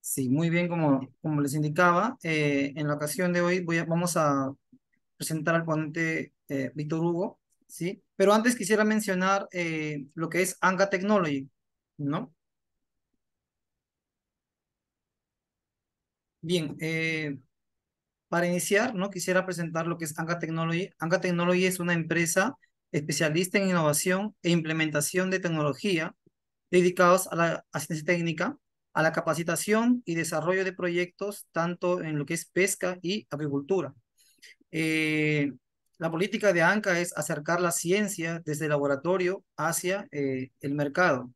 Sí, muy bien, como les indicaba, en la ocasión de hoy vamos a presentar al ponente Víctor Hugo, ¿sí? Pero antes quisiera mencionar lo que es Anca Technology, ¿no? Bien, para iniciar, ¿no? Quisiera presentar lo que es Anca Technology. Anca Technology es una empresa especialista en innovación e implementación de tecnología dedicados a la asistencia técnica, a la capacitación y desarrollo de proyectos, tanto en lo que es pesca y agricultura. Eh, la política de ANCA es acercar la ciencia desde el laboratorio hacia el mercado.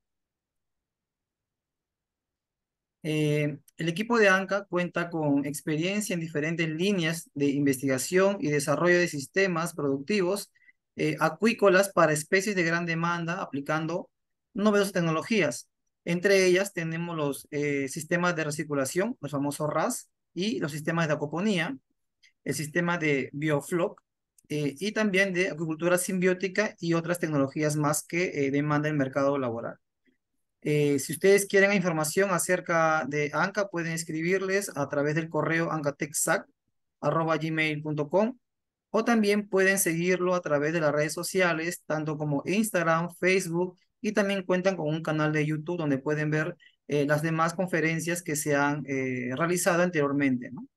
El equipo de ANCA cuenta con experiencia en diferentes líneas de investigación y desarrollo de sistemas productivos acuícolas para especies de gran demanda, aplicando novedosas tecnologías. Entre ellas tenemos los sistemas de recirculación, los famosos RAS, y los sistemas de acuaponía, el sistema de Biofloc, y también de acuicultura simbiótica y otras tecnologías más que demanda el mercado laboral. Si ustedes quieren información acerca de ANCA, pueden escribirles a través del correo ancatecsac@gmail.com, o también pueden seguirlo a través de las redes sociales, tanto como Instagram, Facebook, y también cuentan con un canal de YouTube donde pueden ver las demás conferencias que se han realizado anteriormente, ¿no?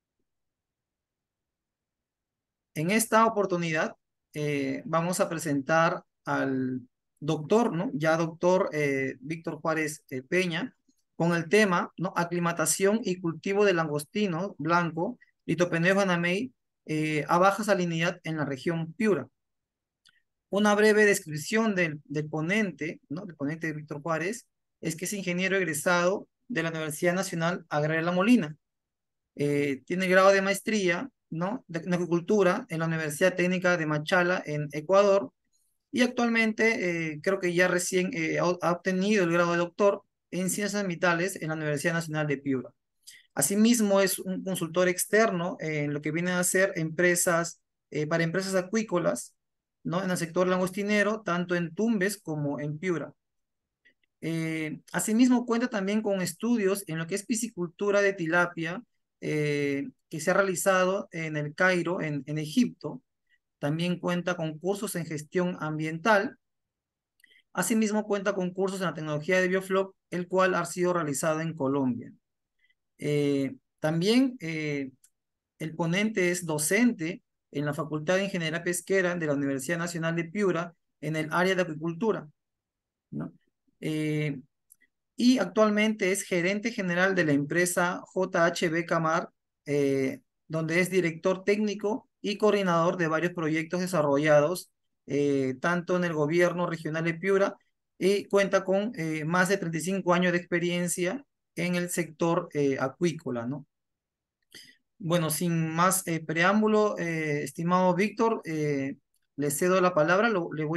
En esta oportunidad vamos a presentar al doctor, ¿no? Ya doctor Víctor Juárez Peña, con el tema, ¿no? Aclimatación y cultivo de langostino blanco, Litopeneo banamey, a baja salinidad en la región Piura. Una breve descripción del ponente, ¿no? Del ponente de Víctor Juárez, es que es ingeniero egresado de la Universidad Nacional Agraria La Molina. Tiene grado de maestría, ¿no? En agricultura en la Universidad Técnica de Machala en Ecuador, y actualmente creo que ya recién ha obtenido el grado de doctor en ciencias ambientales en la Universidad Nacional de Piura. Asimismo, es un consultor externo en lo que vienen a ser empresas, para empresas acuícolas, ¿no? En el sector langostinero, tanto en Tumbes como en Piura. Asimismo, cuenta también con estudios en lo que es piscicultura de tilapia, que se ha realizado en el Cairo, en Egipto. También cuenta con cursos en gestión ambiental. Asimismo, cuenta con cursos en la tecnología de Biofloc, el cual ha sido realizado en Colombia. También el ponente es docente en la Facultad de Ingeniería Pesquera de la Universidad Nacional de Piura en el área de acuicultura, ¿no? Eh, y actualmente es gerente general de la empresa JHB Camar, donde es director técnico y coordinador de varios proyectos desarrollados tanto en el gobierno regional de Piura, y cuenta con más de 35 años de experiencia en el sector acuícola, ¿no? Bueno, sin más preámbulo, estimado Víctor, le cedo la palabra,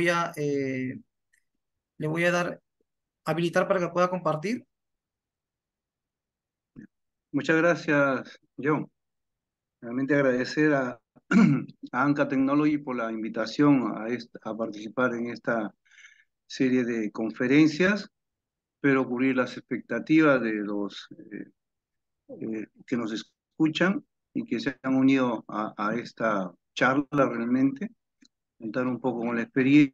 le voy a dar habilitar para que pueda compartir. Muchas gracias, John. Realmente agradecer a Anca Technology por la invitación a participar en esta serie de conferencias. Espero cubrir las expectativas de los que nos escuchan y que se han unido a esta charla realmente, contar un poco con la experiencia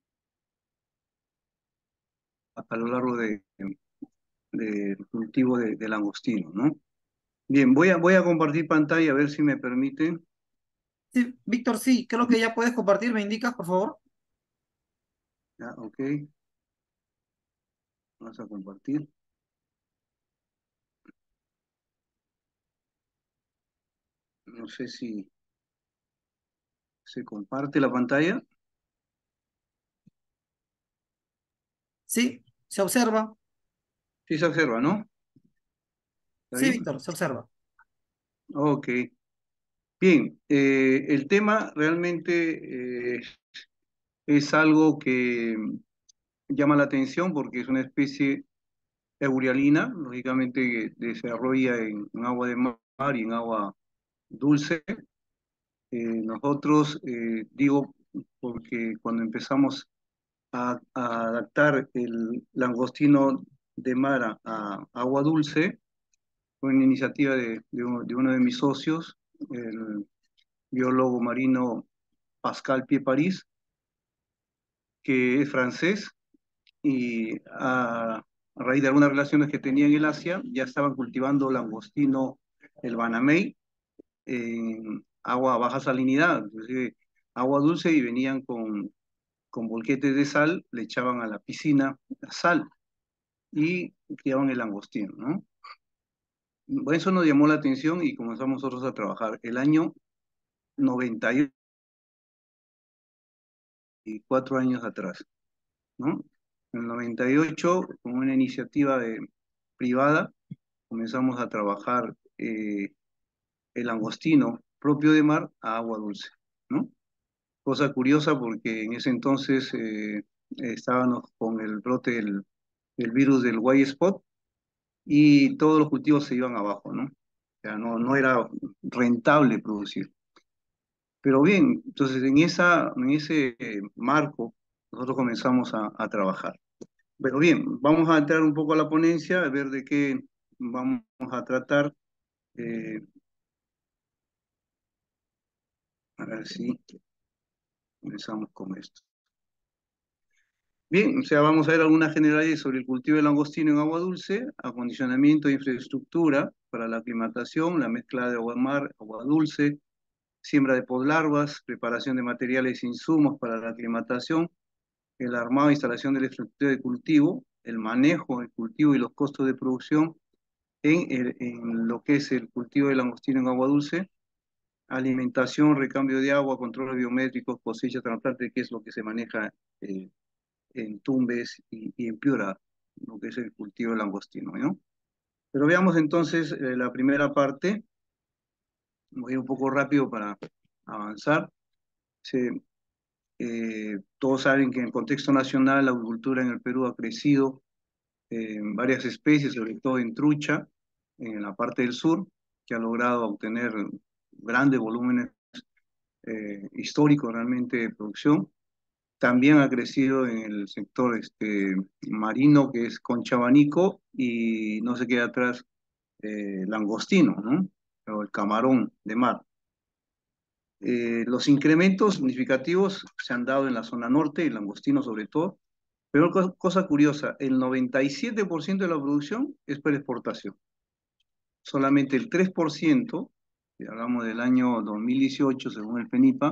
a lo largo del cultivo de langostino, ¿no? Bien, voy a compartir pantalla a ver si me permiten. Sí, Víctor, sí, creo que ya puedes compartir, me indicas, por favor. Ya, ok, vamos a compartir. No sé si se comparte la pantalla. Sí, se observa. Sí se observa, ¿no? ¿Está Sí, bien? Víctor, se observa. Ok. Bien, el tema realmente es algo que llama la atención porque es una especie eurialina, lógicamente que desarrolla en agua de mar y en agua dulce. Nosotros, digo, porque cuando empezamos a adaptar el langostino de mar a agua dulce, fue una iniciativa de uno de mis socios, el biólogo marino Pascal Pied-Paris, que es francés, y a raíz de algunas relaciones que tenía en el Asia, ya estaban cultivando langostino, el banamey, en agua a baja salinidad, inclusive agua dulce, y venían con bolquetes de sal, le echaban a la piscina sal y criaban el langostino, ¿no? Bueno, eso nos llamó la atención y comenzamos nosotros a trabajar. El año 94 años atrás, ¿no? En el 98, con una iniciativa privada, comenzamos a trabajar el langostino propio de mar a agua dulce, ¿no? Cosa curiosa porque en ese entonces estábamos con el brote del virus del white spot y todos los cultivos se iban abajo, ¿no? O sea, no era rentable producir. Pero bien, entonces en ese marco nosotros comenzamos a trabajar. Pero bien, vamos a entrar un poco a la ponencia, a ver de qué vamos a tratar. eh, a ver si comenzamos con esto. Bien, o sea, vamos a ver algunas generalidades sobre el cultivo de langostino en agua dulce, acondicionamiento de infraestructura para la aclimatación, la mezcla de agua mar, agua dulce, siembra de podlarvas, preparación de materiales e insumos para la aclimatación, el armado e instalación de la estructura de cultivo, el manejo del cultivo y los costos de producción en lo que es el cultivo de langostino en agua dulce, alimentación, recambio de agua, controles biométricos, cosecha, trasplante, que es lo que se maneja en Tumbes y en Piura, lo que es el cultivo de langostino, ¿no? Pero veamos entonces la primera parte. Voy a ir un poco rápido para avanzar. Se, Todos saben que en el contexto nacional la agricultura en el Perú ha crecido en varias especies, sobre todo en trucha, en la parte del sur, que ha logrado obtener grandes volúmenes históricos realmente de producción. También ha crecido en el sector marino, que es concha abanico, y no se queda atrás langostino, ¿no? O el camarón de mar. Los incrementos significativos se han dado en la zona norte, y langostino sobre todo, pero cosa curiosa, el 97% de la producción es para exportación. Solamente el 3%, si hablamos del año 2018 según el PENIPA,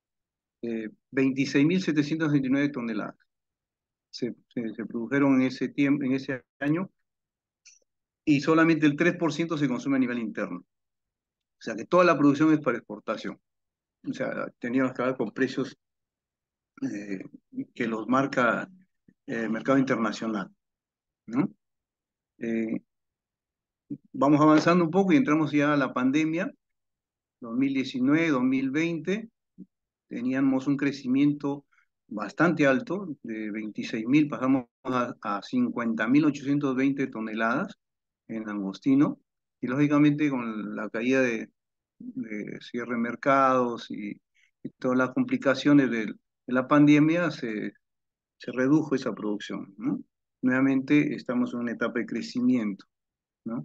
26.769 toneladas se produjeron en ese tiempo, en ese año, y solamente el 3% se consume a nivel interno. O sea que toda la producción es para exportación. O sea, teníamos que hablar con precios eh, que los marca el mercado internacional, ¿no? Eh, Vamos avanzando un poco y entramos ya a la pandemia, 2019, 2020, teníamos un crecimiento bastante alto, de 26.000 pasamos a 50.820 toneladas en langostino, y lógicamente con la caída de cierre de mercados y todas las complicaciones de la pandemia se redujo esa producción, ¿no? Nuevamente estamos en una etapa de crecimiento, ¿no?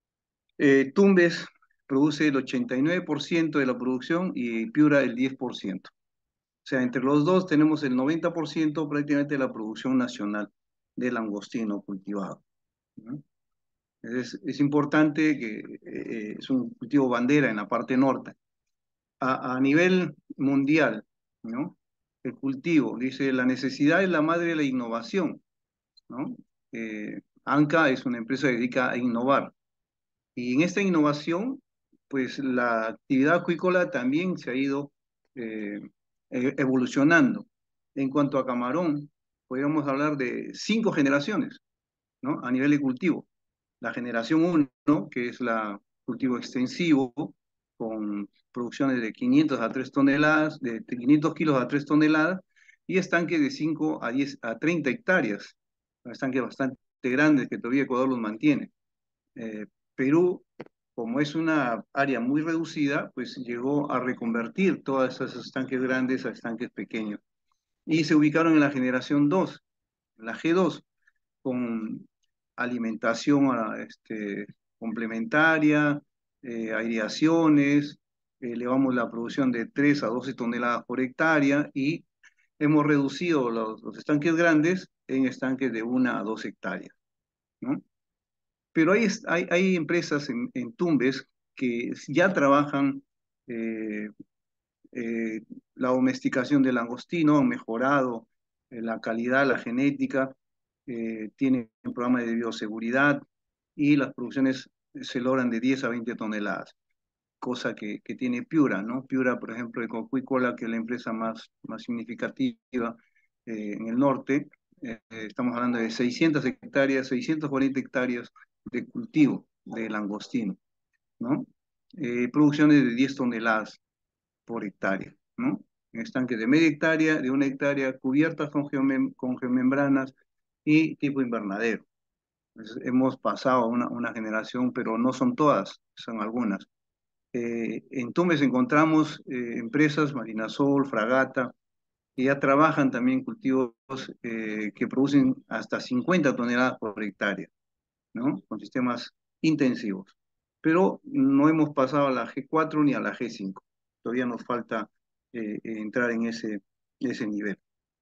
Tumbes produce el 89% de la producción y Piura el 10%. O sea, entre los dos tenemos el 90% prácticamente de la producción nacional de langostino cultivado, ¿no? Es importante que es un cultivo bandera en la parte norte. A nivel mundial, ¿no? El cultivo, dice, la necesidad es la madre de la innovación, ¿no? ANCA es una empresa que se dedica a innovar. Y en esta innovación, pues la actividad acuícola también se ha ido eh, evolucionando. En cuanto a camarón, podríamos hablar de 5 generaciones, ¿no? A nivel de cultivo. La generación uno, que es la cultivo extensivo, con producciones de 500 a 3 toneladas, de 500 kilos a 3 toneladas, y estanques de 5 a 10 a 30 hectáreas. Estanques bastante grandes que todavía Ecuador los mantiene. Perú, como es una área muy reducida, pues llegó a reconvertir todas esas estanques grandes a estanques pequeños. Y se ubicaron en la generación 2, la G2, con alimentación complementaria, aireaciones, elevamos la producción de 3 a 12 toneladas por hectárea y hemos reducido los estanques grandes en estanques de 1 a 2 hectáreas, ¿no? Pero hay empresas en Tumbes que ya trabajan eh, eh, la domesticación del langostino, han mejorado la calidad, la genética, tienen un programa de bioseguridad y las producciones se logran de 10 a 20 toneladas, cosa que tiene Piura, ¿no? Piura, por ejemplo, de Coca-Cola, que es la empresa más significativa en el norte, estamos hablando de 600 hectáreas, 640 hectáreas de cultivo de langostino, ¿no? Producciones de 10 toneladas por hectárea, ¿no? En estanques de media hectárea, de 1 hectárea, cubiertas con geomembranas y tipo invernadero. Entonces, hemos pasado una generación, pero no son todas, son algunas. En Tumbes encontramos empresas, Marinasol, Fragata, que ya trabajan también cultivos que producen hasta 50 toneladas por hectárea, ¿no? Con sistemas intensivos. Pero no hemos pasado a la G4 ni a la G5. Todavía nos falta entrar en ese nivel.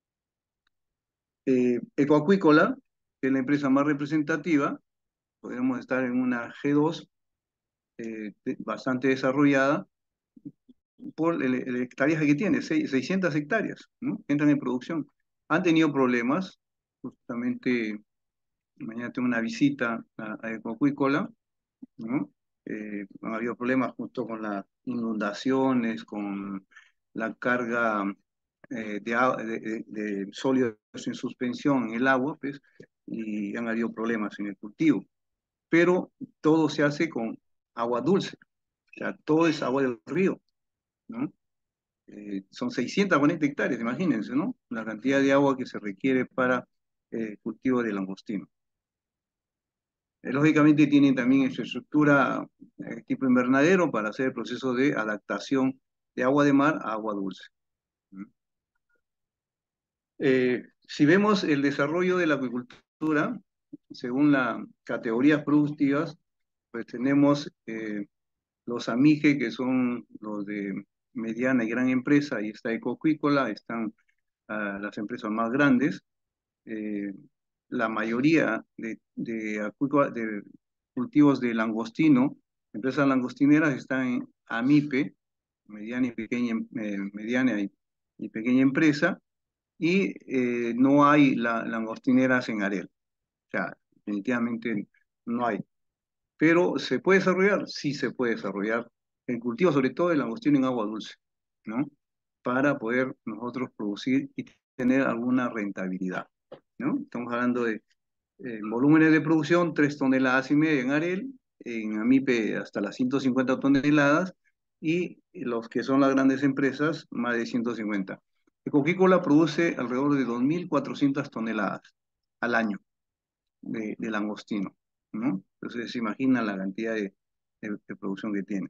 Ecoacuícola, que es la empresa más representativa, podemos estar en una G2 bastante desarrollada por el hectáreas que tiene, 600 hectáreas, ¿no? Entran en producción. Han tenido problemas, justamente mañana tengo una visita a Ecoacuícola, ¿no? Han habido problemas justo con las inundaciones, con la carga de sólidos en suspensión en el agua, pues, y han habido problemas en el cultivo. Pero todo se hace con agua dulce, o sea, todo es agua del río, ¿no? Son 640 hectáreas, imagínense, ¿no? La cantidad de agua que se requiere para cultivo de langostino. Lógicamente tienen también infraestructura tipo invernadero para hacer el proceso de adaptación de agua de mar a agua dulce. Si vemos el desarrollo de la acuicultura, según las categorías productivas, pues tenemos los AMIGE, que son los de mediana y gran empresa, y está Ecoacuícola, están las empresas más grandes. eh, la mayoría de cultivos de langostino, empresas langostineras, están en AMIPE, mediana y pequeña empresa, y no hay langostineras en Arel. O sea, definitivamente no hay. Pero ¿se puede desarrollar? Sí se puede desarrollar el cultivo, sobre todo el langostino en agua dulce, ¿no? Para poder nosotros producir y tener alguna rentabilidad, ¿no? Estamos hablando de volúmenes de producción, 3,5 toneladas en Arel, en Amipe hasta las 150 toneladas, y los que son las grandes empresas, más de 150. Coca-Cola produce alrededor de 2.400 toneladas al año de langostino, ¿no? Entonces se imagina la cantidad de producción que tiene.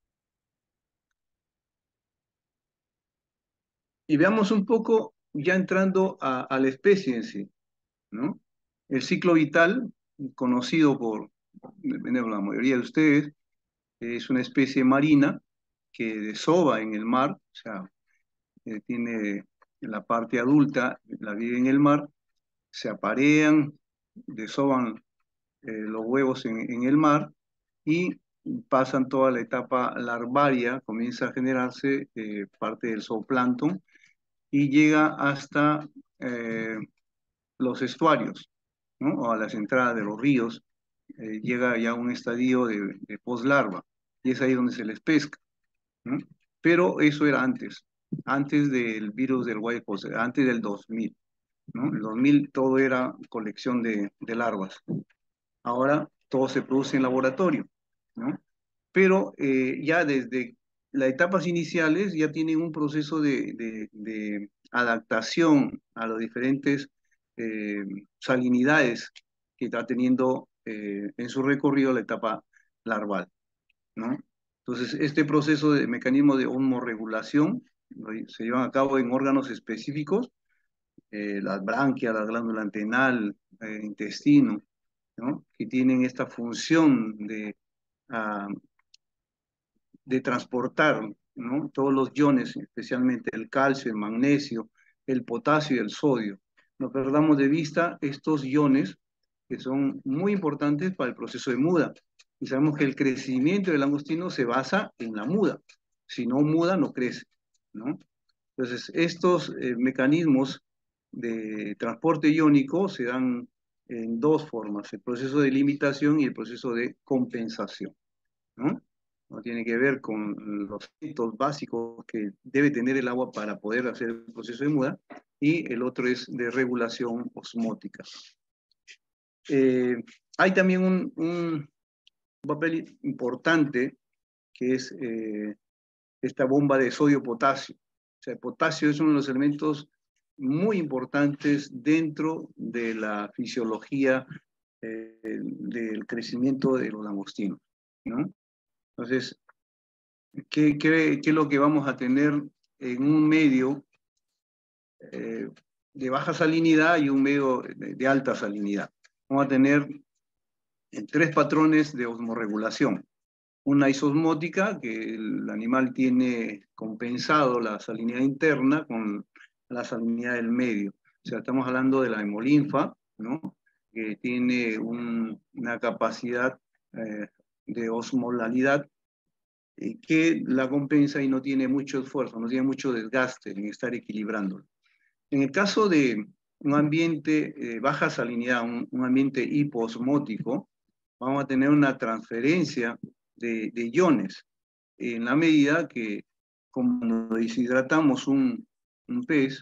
Y veamos un poco, ya entrando a la especie en sí, ¿no? El ciclo vital, conocido por la mayoría de ustedes, es una especie marina que desova en el mar, o sea, tiene la parte adulta, la vive en el mar, se aparean, desovan los huevos en el mar y pasan toda la etapa larvaria, comienza a generarse parte del zooplancton y llega hasta los estuarios, ¿no? O a las entradas de los ríos, llega ya a un estadio de poslarva y es ahí donde se les pesca, ¿no? Pero eso era antes del virus del White House, antes del 2000, ¿no? En el 2000 todo era colección de larvas. Ahora todo se produce en laboratorio, ¿no? Pero ya desde las etapas iniciales ya tienen un proceso de adaptación a las diferentes salinidades que está teniendo en su recorrido la etapa larval, ¿no? Entonces, este proceso de mecanismo de osmorregulación se lleva a cabo en órganos específicos, las branquias, la glándula antennal, intestino, ¿no? Que tienen esta función a- de transportar, ¿no? Todos los iones, especialmente el calcio, el magnesio, el potasio y el sodio. No perdamos de vista estos iones que son muy importantes para el proceso de muda. Y sabemos que el crecimiento del langostino se basa en la muda. Si no muda, no crece, ¿no? Entonces, estos mecanismos de transporte iónico se dan en dos formas, el proceso de limitación y el proceso de compensación, ¿no? No tiene que ver con los hitos básicos que debe tener el agua para poder hacer el proceso de muda, y el otro es de regulación osmótica. Eh, Hay también un papel importante que es esta bomba de sodio-potasio. O sea, el potasio es uno de los elementos muy importantes dentro de la fisiología del crecimiento de los langostinos, ¿no? Entonces, ¿qué es lo que vamos a tener en un medio eh, de baja salinidad y un medio de alta salinidad? Vamos a tener tres patrones de osmorregulación. Una isosmótica, que el animal tiene compensado la salinidad interna con la salinidad del medio. O sea, estamos hablando de la hemolinfa, ¿no? Que tiene una capacidad de osmolalidad que la compensa y no tiene mucho esfuerzo, no tiene mucho desgaste en estar equilibrándolo. En el caso de un ambiente baja salinidad, un ambiente hipoosmótico, vamos a tener una transferencia de iones en la medida que cuando deshidratamos un pez,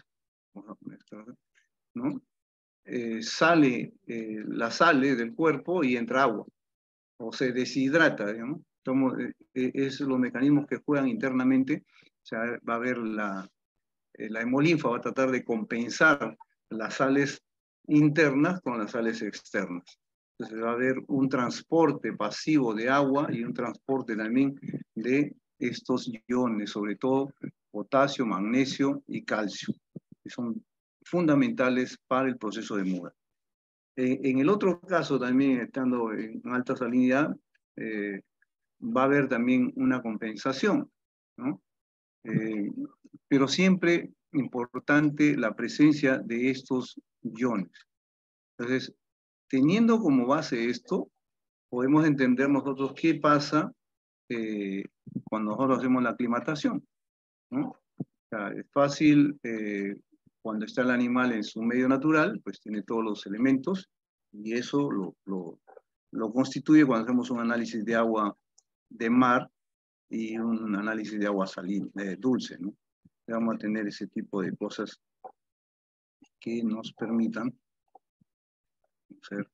¿no? Sale la sal del cuerpo y entra agua, o se deshidrata, digamos. Es los mecanismos que juegan internamente. O sea, va a haber la hemolinfa va a tratar de compensar las sales internas con las sales externas. Entonces va a haber un transporte pasivo de agua y un transporte también de estos iones, sobre todo potasio, magnesio y calcio, que son fundamentales para el proceso de muda. En el otro caso, también estando en alta salinidad, eh, va a haber también una compensación, ¿no? Eh, pero siempre importante la presencia de estos iones. Entonces, teniendo como base esto, podemos entender nosotros qué pasa cuando nosotros hacemos la aclimatación, ¿no? O sea, es fácil, cuando está el animal en su medio natural, pues tiene todos los elementos, y eso lo constituye cuando hacemos un análisis de agua de mar y un análisis de agua salina, dulce, ¿no? Vamos a tener ese tipo de cosas que nos permitan ser.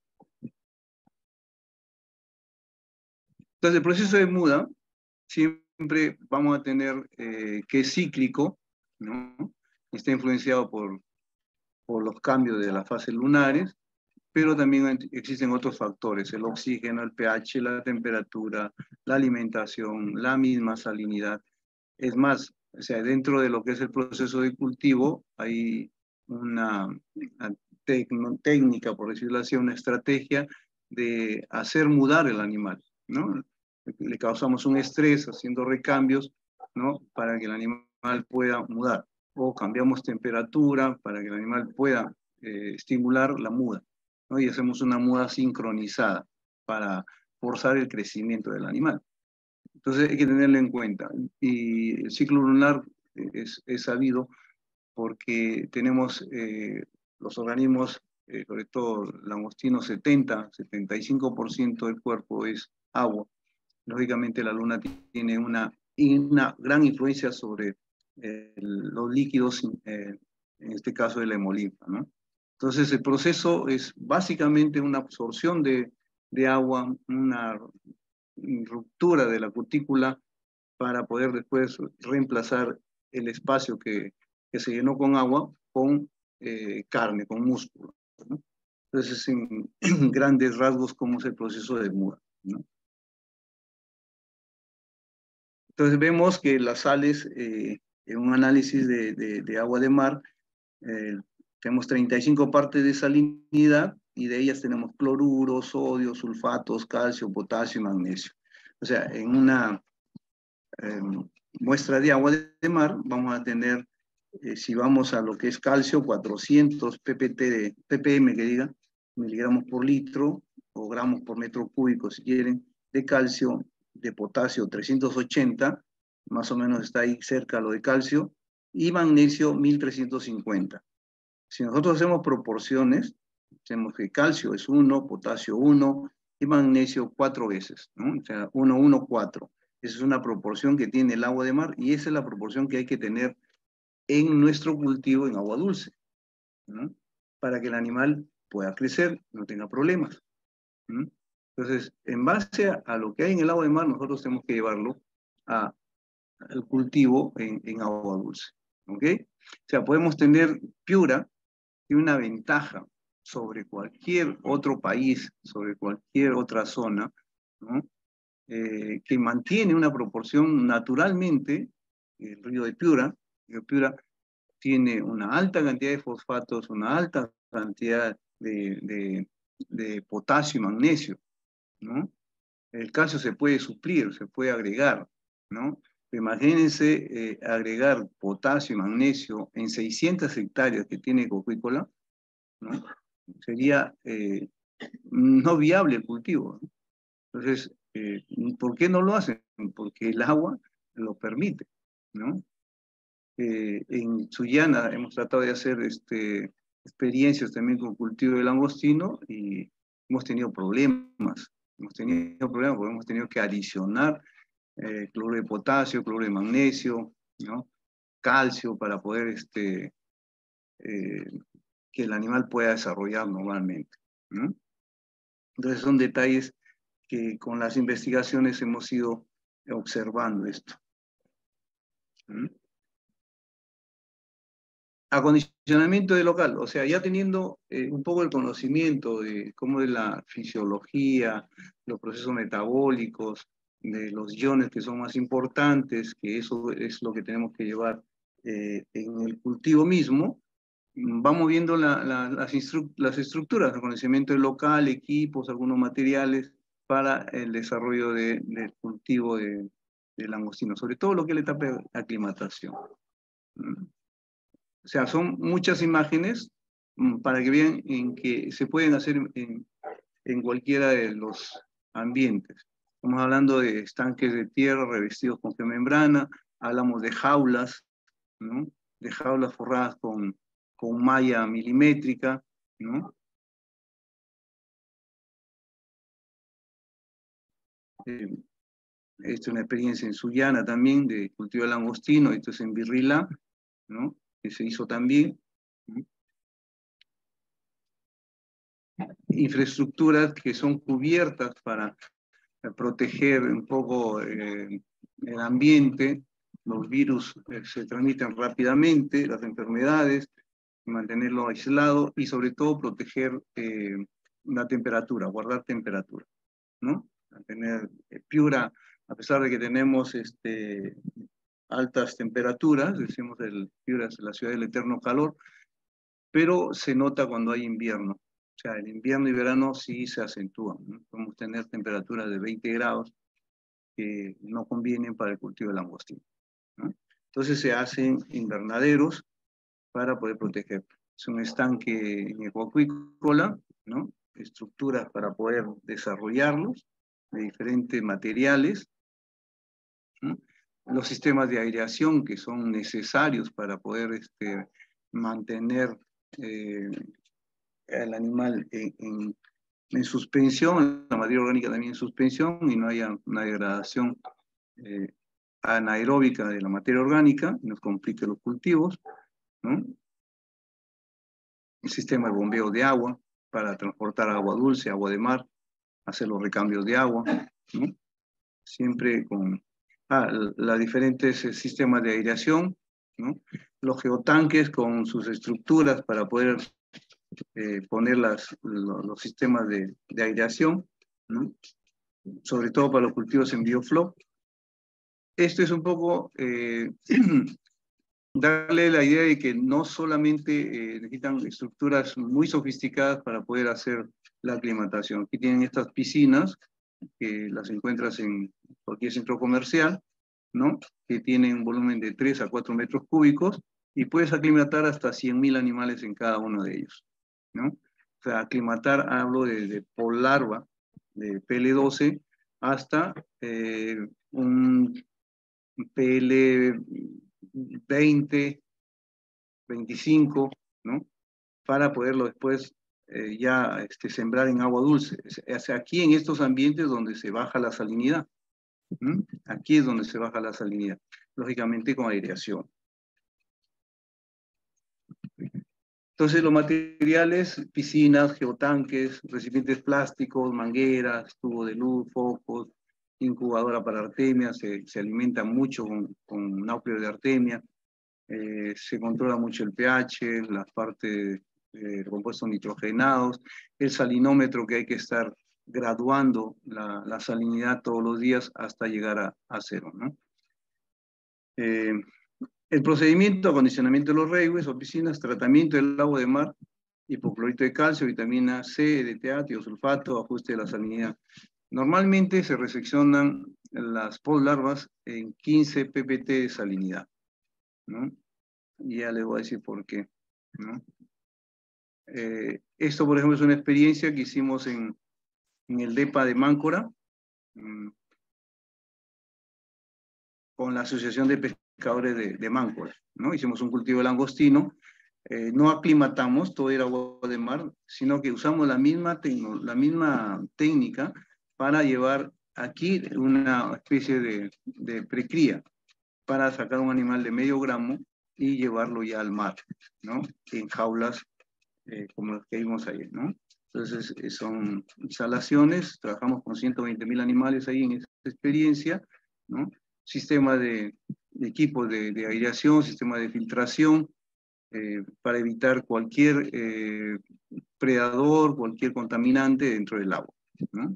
Entonces, el proceso de muda siempre vamos a tener que es cíclico, ¿no? Está influenciado por los cambios de las fases lunares, pero también existen otros factores, el oxígeno, el pH, la temperatura, la alimentación, la misma salinidad. Es más, o sea, dentro de lo que es el proceso de cultivo hay una técnica, por decirlo así, una estrategia de hacer mudar el animal, ¿no? Le causamos un estrés haciendo recambios, ¿no? Para que el animal pueda mudar. O cambiamos temperatura para que el animal pueda estimular la muda, ¿no? Y hacemos una muda sincronizada para forzar el crecimiento del animal. Entonces hay que tenerlo en cuenta. Y el ciclo lunar es sabido porque tenemos los organismos, sobre todo langostinos, 75% del cuerpo es agua. Lógicamente la luna tiene una gran influencia sobre los líquidos, en este caso de la hemolinfa, ¿no? Entonces el proceso es básicamente una absorción de agua, una ruptura de la cutícula para poder después reemplazar el espacio que se llenó con agua con carne, con músculo, ¿no? Entonces, en grandes rasgos, cómo es el proceso de muda, ¿no? Entonces, vemos que las sales, en un análisis de agua de mar, eh, tenemos 35 partes de salinidad y de ellas tenemos cloruro, sodio, sulfatos, calcio, potasio y magnesio. O sea, en una eh, muestra de agua de mar vamos a tener, si vamos a lo que es calcio, 400 ppm, que diga, miligramos por litro o gramos por metro cúbico, si quieren, de calcio, de potasio 380, más o menos está ahí cerca lo de calcio, y magnesio 1350. Si nosotros hacemos proporciones, tenemos que calcio es 1, potasio 1 y magnesio 4 veces, ¿no? O sea, 1, 1, 4. Esa es una proporción que tiene el agua de mar y esa es la proporción que hay que tener en nuestro cultivo en agua dulce, ¿no? Para que el animal pueda crecer, no tenga problemas, ¿no? Entonces, en base a lo que hay en el agua de mar, nosotros tenemos que llevarlo al cultivo en agua dulce, ¿ok? O sea, podemos tener Piura, tiene una ventaja sobre cualquier otro país, sobre cualquier otra zona, ¿no? Que mantiene una proporción naturalmente. El río de Piura, el río Piura tiene una alta cantidad de fosfatos, una alta cantidad de potasio y magnesio, ¿no? El calcio se puede suplir, se puede agregar, ¿no? Imagínense agregar potasio y magnesio en 600 hectáreas que tiene Cocuícola, ¿no? Sería no viable el cultivo, ¿no? Entonces, ¿por qué no lo hacen? Porque el agua lo permite, ¿no? En Sullana hemos tratado de hacer experiencias también con cultivo de langostino y hemos tenido problemas. Hemos tenido problemas porque hemos tenido que adicionar cloruro de potasio, cloruro de magnesio, ¿no? Calcio para poder eh, que el animal pueda desarrollar normalmente, ¿no? Entonces son detalles que con las investigaciones hemos ido observando esto, ¿no? Acondicionamiento de local, o sea, ya teniendo un poco el conocimiento de cómo es la fisiología, los procesos metabólicos, de los iones que son más importantes, que eso es lo que tenemos que llevar en el cultivo mismo, vamos viendo las estructuras, el conocimiento del local, equipos, algunos materiales para el desarrollo del cultivo de langostino, sobre todo lo que es la etapa de aclimatación. O sea, son muchas imágenes para que vean en que se pueden hacer en cualquiera de los ambientes. Estamos hablando de estanques de tierra revestidos con geomembrana, hablamos de jaulas, ¿no? De jaulas forradas con malla milimétrica, ¿no? Esta es una experiencia en Sullana también de cultivo de langostino, esto es en Virrila, ¿no? Que se hizo también, ¿no? Infraestructuras que son cubiertas para proteger un poco el ambiente, los virus se transmiten rápidamente, las enfermedades, mantenerlo aislado y sobre todo proteger la temperatura, guardar temperatura, ¿no? Mantener Piura, a pesar de que tenemos altas temperaturas, decimos el Piura es la ciudad del eterno calor, pero se nota cuando hay invierno. O sea, el invierno y verano sí se acentúan, ¿no? Podemos tener temperaturas de 20 grados que no convienen para el cultivo de langostino, ¿no? Entonces se hacen invernaderos para poder proteger. Es un estanque en acuícola, ¿no? Estructuras para poder desarrollarlos de diferentes materiales, ¿no? Los sistemas de aireación que son necesarios para poder mantener eh, el animal en suspensión, la materia orgánica también en suspensión y no haya una degradación eh, anaeróbica de la materia orgánica, nos complique los cultivos, ¿no? El sistema de bombeo de agua para transportar agua dulce, agua de mar, hacer los recambios de agua, ¿no? Siempre con los diferentes sistemas de aireación, ¿no? Los geotanques con sus estructuras para poder poner los sistemas de aireación, ¿no? Sobre todo para los cultivos en bioflow. Esto es un poco darle la idea de que no solamente necesitan estructuras muy sofisticadas para poder hacer la aclimatación. Aquí tienen estas piscinas que las encuentras en cualquier centro comercial, ¿no? Que tiene un volumen de 3 a 4 metros cúbicos y puedes aclimatar hasta 100.000 animales en cada uno de ellos, ¿no? O sea, aclimatar, hablo de por larva, de PL12, hasta un PL20, 25, ¿no? Para poderlo después ya sembrar en agua dulce. O sea, aquí en estos ambientes donde se baja la salinidad. ¿Mm? Aquí es donde se baja la salinidad, lógicamente con aireación. Entonces los materiales, piscinas, geotanques, recipientes plásticos, mangueras, tubo de luz, focos, incubadora para artemia, se alimenta mucho con náucleo de artemia, se controla mucho el pH, las partes de compuestos nitrogenados, el salinómetro que hay que estar graduando la salinidad todos los días hasta llegar a cero, ¿no? El procedimiento, acondicionamiento de los regues o piscinas, tratamiento del agua de mar, hipoclorito de calcio, vitamina C, DTA, tiosulfato, ajuste de la salinidad. Normalmente se reseccionan las podlarvas en 15 ppt de salinidad, ¿no? Y ya les voy a decir por qué, ¿no? Esto, por ejemplo, es una experiencia que hicimos en el DEPA de Máncora, con la Asociación de Pescadores de Máncora, ¿no? Hicimos un cultivo de langostino, no aclimatamos, todo era agua de mar, sino que usamos la misma técnica para llevar aquí una especie de precría, para sacar un animal de medio gramo y llevarlo ya al mar, ¿no? En jaulas como las que vimos ayer, ¿no? Entonces, son instalaciones, trabajamos con 120.000 animales ahí en esta experiencia, ¿no? Sistema de equipos de aireación, sistema de filtración, para evitar cualquier predador, cualquier contaminante dentro del agua, ¿no?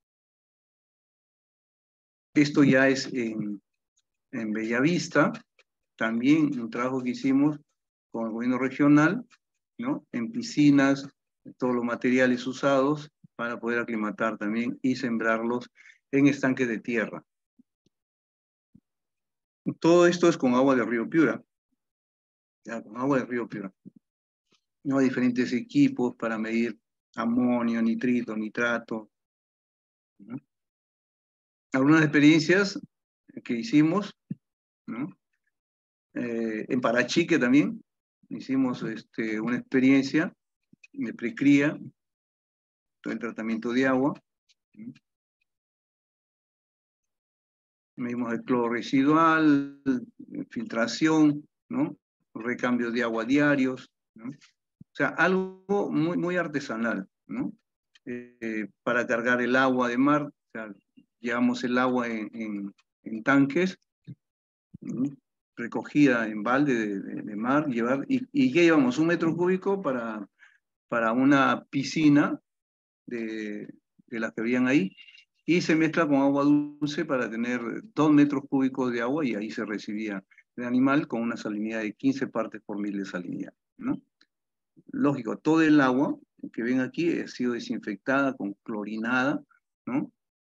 Esto ya es en Bellavista, también un trabajo que hicimos con el gobierno regional, ¿no? En piscinas, todos los materiales usados para poder aclimatar también y sembrarlos en estanques de tierra. Todo esto es con agua de río Piura, ya, con agua de río Piura. No hay diferentes equipos para medir amonio, nitrito, nitrato, ¿no? Algunas experiencias que hicimos, ¿no? En Parachique también hicimos una experiencia de precría, todo el tratamiento de agua, ¿no? Medimos el cloro residual, filtración, ¿no? Recambios de agua diarios, ¿no? O sea, algo muy, muy artesanal, ¿no? Para cargar el agua de mar, o sea, llevamos el agua en tanques, ¿no? Recogida en balde de mar, ¿y qué llevamos? 1 metro cúbico para una piscina de las que habían ahí, y se mezcla con agua dulce para tener 2 metros cúbicos de agua, y ahí se recibía el animal con una salinidad de 15 partes por mil de salinidad, ¿no? Lógico, todo el agua que ven aquí ha sido desinfectada con clorinada, ¿no?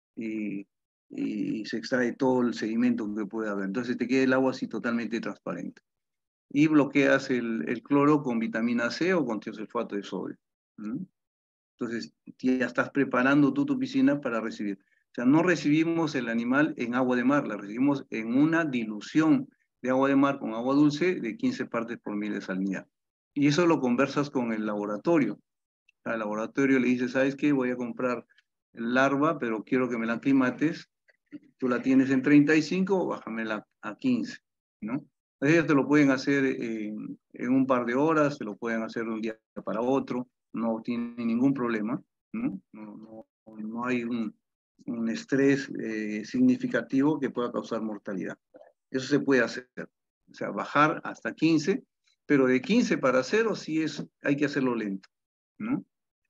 Y se extrae todo el sedimento que puede haber. Entonces te queda el agua así totalmente transparente. Y bloqueas el cloro con vitamina C o con tiosulfato de sodio, ¿no? Entonces ya estás preparando tú tu piscina para recibir. O sea, no recibimos el animal en agua de mar, la recibimos en una dilución de agua de mar con agua dulce de 15 partes por mil de salinidad. Y eso lo conversas con el laboratorio. Al laboratorio le dices, ¿sabes qué? Voy a comprar larva, pero quiero que me la aclimates. Tú la tienes en 35, bájamela a 15, ¿no? Ellos te lo pueden hacer en un par de horas, te lo pueden hacer de un día para otro, no tiene ningún problema, ¿no? No hay un estrés significativo que pueda causar mortalidad. Eso se puede hacer, o sea, bajar hasta 15, pero de 15 para 0 sí hay que hacerlo lento, ¿no?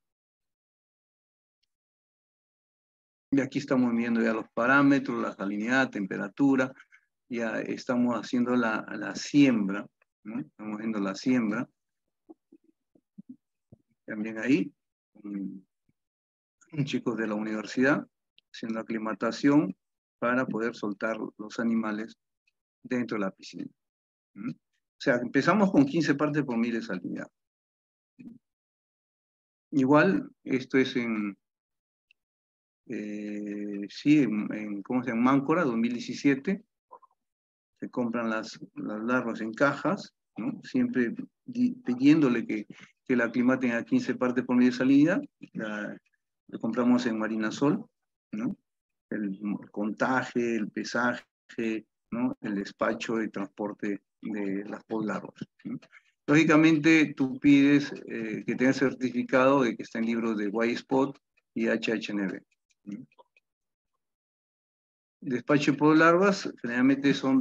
Y aquí estamos viendo ya los parámetros, la salinidad, temperatura, ya estamos haciendo la siembra, ¿no? Estamos viendo la siembra. También ahí, un chico de la universidad haciendo aclimatación para poder soltar los animales dentro de la piscina. ¿Mm? O sea, empezamos con 15 partes por mil de salinidad. Igual, esto es ¿cómo se llama? Máncora, 2017. Se compran las larvas en cajas, ¿no? Siempre pidiéndole que la aclimaten a 15 partes por mil de salinidad. Lo compramos en Marinasol, ¿no? El contaje, el pesaje, ¿no? El despacho y transporte de las larvas, ¿no? Lógicamente, tú pides que tenga certificado de que está en libros de White Spot y HHNB, ¿no? El despacho de larvas generalmente son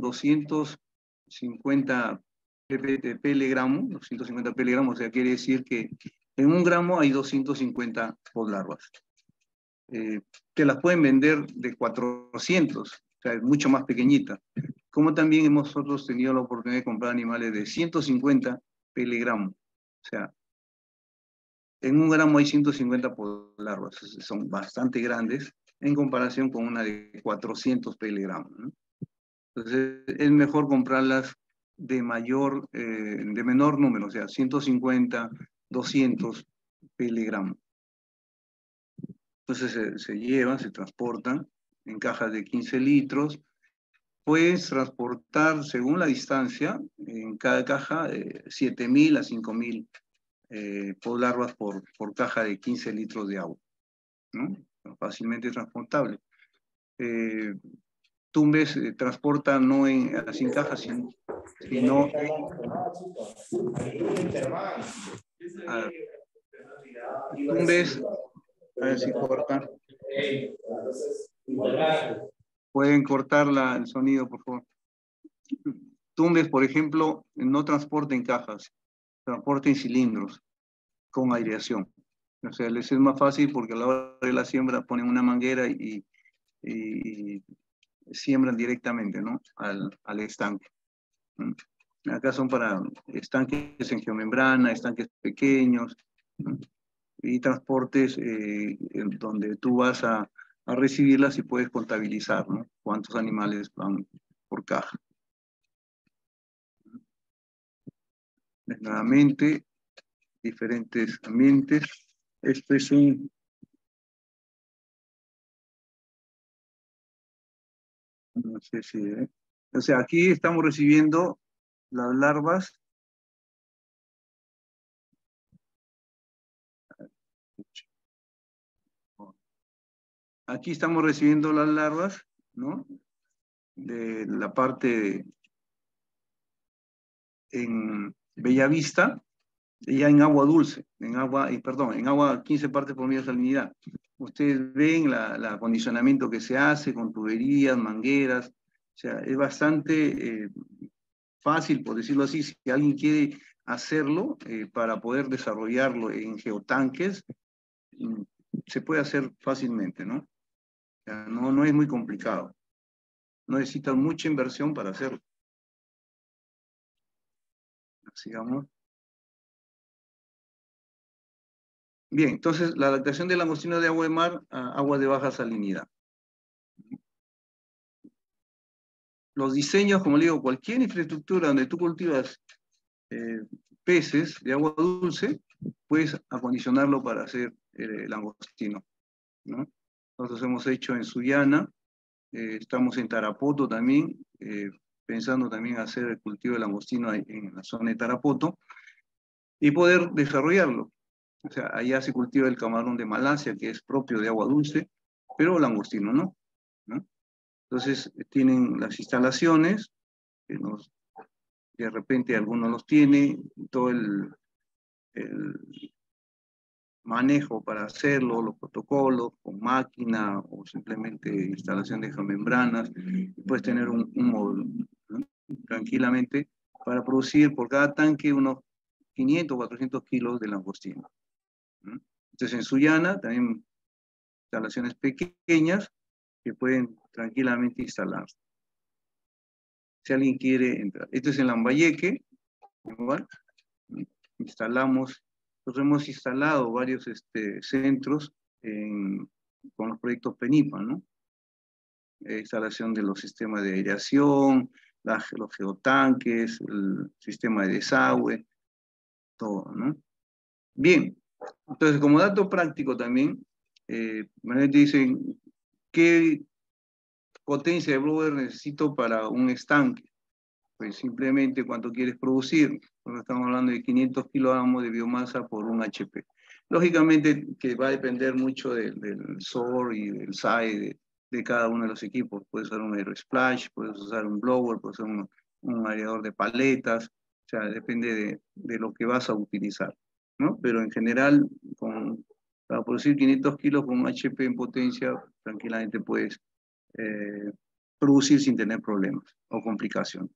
250 pg, 250 pg, o sea, quiere decir que en un gramo hay 250 larvas. Te las pueden vender de 400, o sea, es mucho más pequeñita. Como también hemos nosotros tenido la oportunidad de comprar animales de 150 pg. O sea, en un gramo hay 150 larvas, son bastante grandes en comparación con una de 400 pg, ¿no? Entonces, es mejor comprarlas de menor número, o sea, 150, 200 pg. Entonces se llevan, se transportan en cajas de 15 litros. Puedes transportar, según la distancia, en cada caja, 7.000 a 5.000 larvas por caja de 15 litros de agua, ¿no? Fácilmente transportable. Tumbes transporta no así en cajas, sino Tumbes, a ver si corta. Pueden cortar el sonido, por favor. Tumbes, por ejemplo, no transporten cajas, transporten cilindros con aireación. O sea, les es más fácil porque a la hora de la siembra ponen una manguera y siembran directamente, ¿no? al estanque. Acá son para estanques en geomembrana, estanques pequeños, ¿no? Y transportes donde tú vas a recibirlas y puedes contabilizar, ¿no? Cuántos animales van por caja. Nuevamente, diferentes ambientes. Esto es no sé si, o sea, aquí estamos recibiendo las larvas. Aquí estamos recibiendo las larvas, ¿no? De la parte en Bellavista, ya en agua dulce, en agua 15 partes por mil de salinidad. Ustedes ven el acondicionamiento que se hace con tuberías, mangueras, o sea, es bastante fácil, por decirlo así, si alguien quiere hacerlo para poder desarrollarlo en geotanques, se puede hacer fácilmente, ¿no? O sea, no es muy complicado. No necesitan mucha inversión para hacerlo. Sigamos. Bien, entonces la adaptación del langostino de agua de mar a agua de baja salinidad. Los diseños, como le digo, cualquier infraestructura donde tú cultivas peces de agua dulce, puedes acondicionarlo para hacer langostino, ¿no? Nosotros hemos hecho en Sullana, estamos en Tarapoto también, pensando también hacer el cultivo de langostino en la zona de Tarapoto y poder desarrollarlo. O sea, allá se cultiva el camarón de Malasia, que es propio de agua dulce, pero langostino no, ¿no? Entonces tienen las instalaciones, de repente algunos los tiene, todo el manejo para hacerlo, los protocolos, con máquina o simplemente instalación de geomembranas, puedes tener un módulo, ¿no? Tranquilamente para producir por cada tanque unos 500 o 400 kilos de langostino, ¿no? Entonces en Sullana también instalaciones pequeñas que pueden tranquilamente instalar. Si alguien quiere entrar. Esto es en Lambayeque, igual, instalamos, nosotros hemos instalado varios centros con los proyectos PENIPA, ¿no? instalación de los sistemas de aireación, los geotanques, el sistema de desagüe, todo, ¿no? Bien, entonces como dato práctico también, me dicen, ¿qué potencia de blower necesito para un estanque? Pues simplemente cuánto quieres producir. Porque estamos hablando de 500 kilogramos de biomasa por un HP. Lógicamente que va a depender mucho del SOR y del SAE de cada uno de los equipos. Puedes usar un aerosplash, puedes usar un blower, puedes usar un aireador de paletas. O sea, depende de lo que vas a utilizar, ¿no? Pero en general, para producir 500 kilos con un HP en potencia, tranquilamente puedes eh, producir sin tener problemas o complicaciones.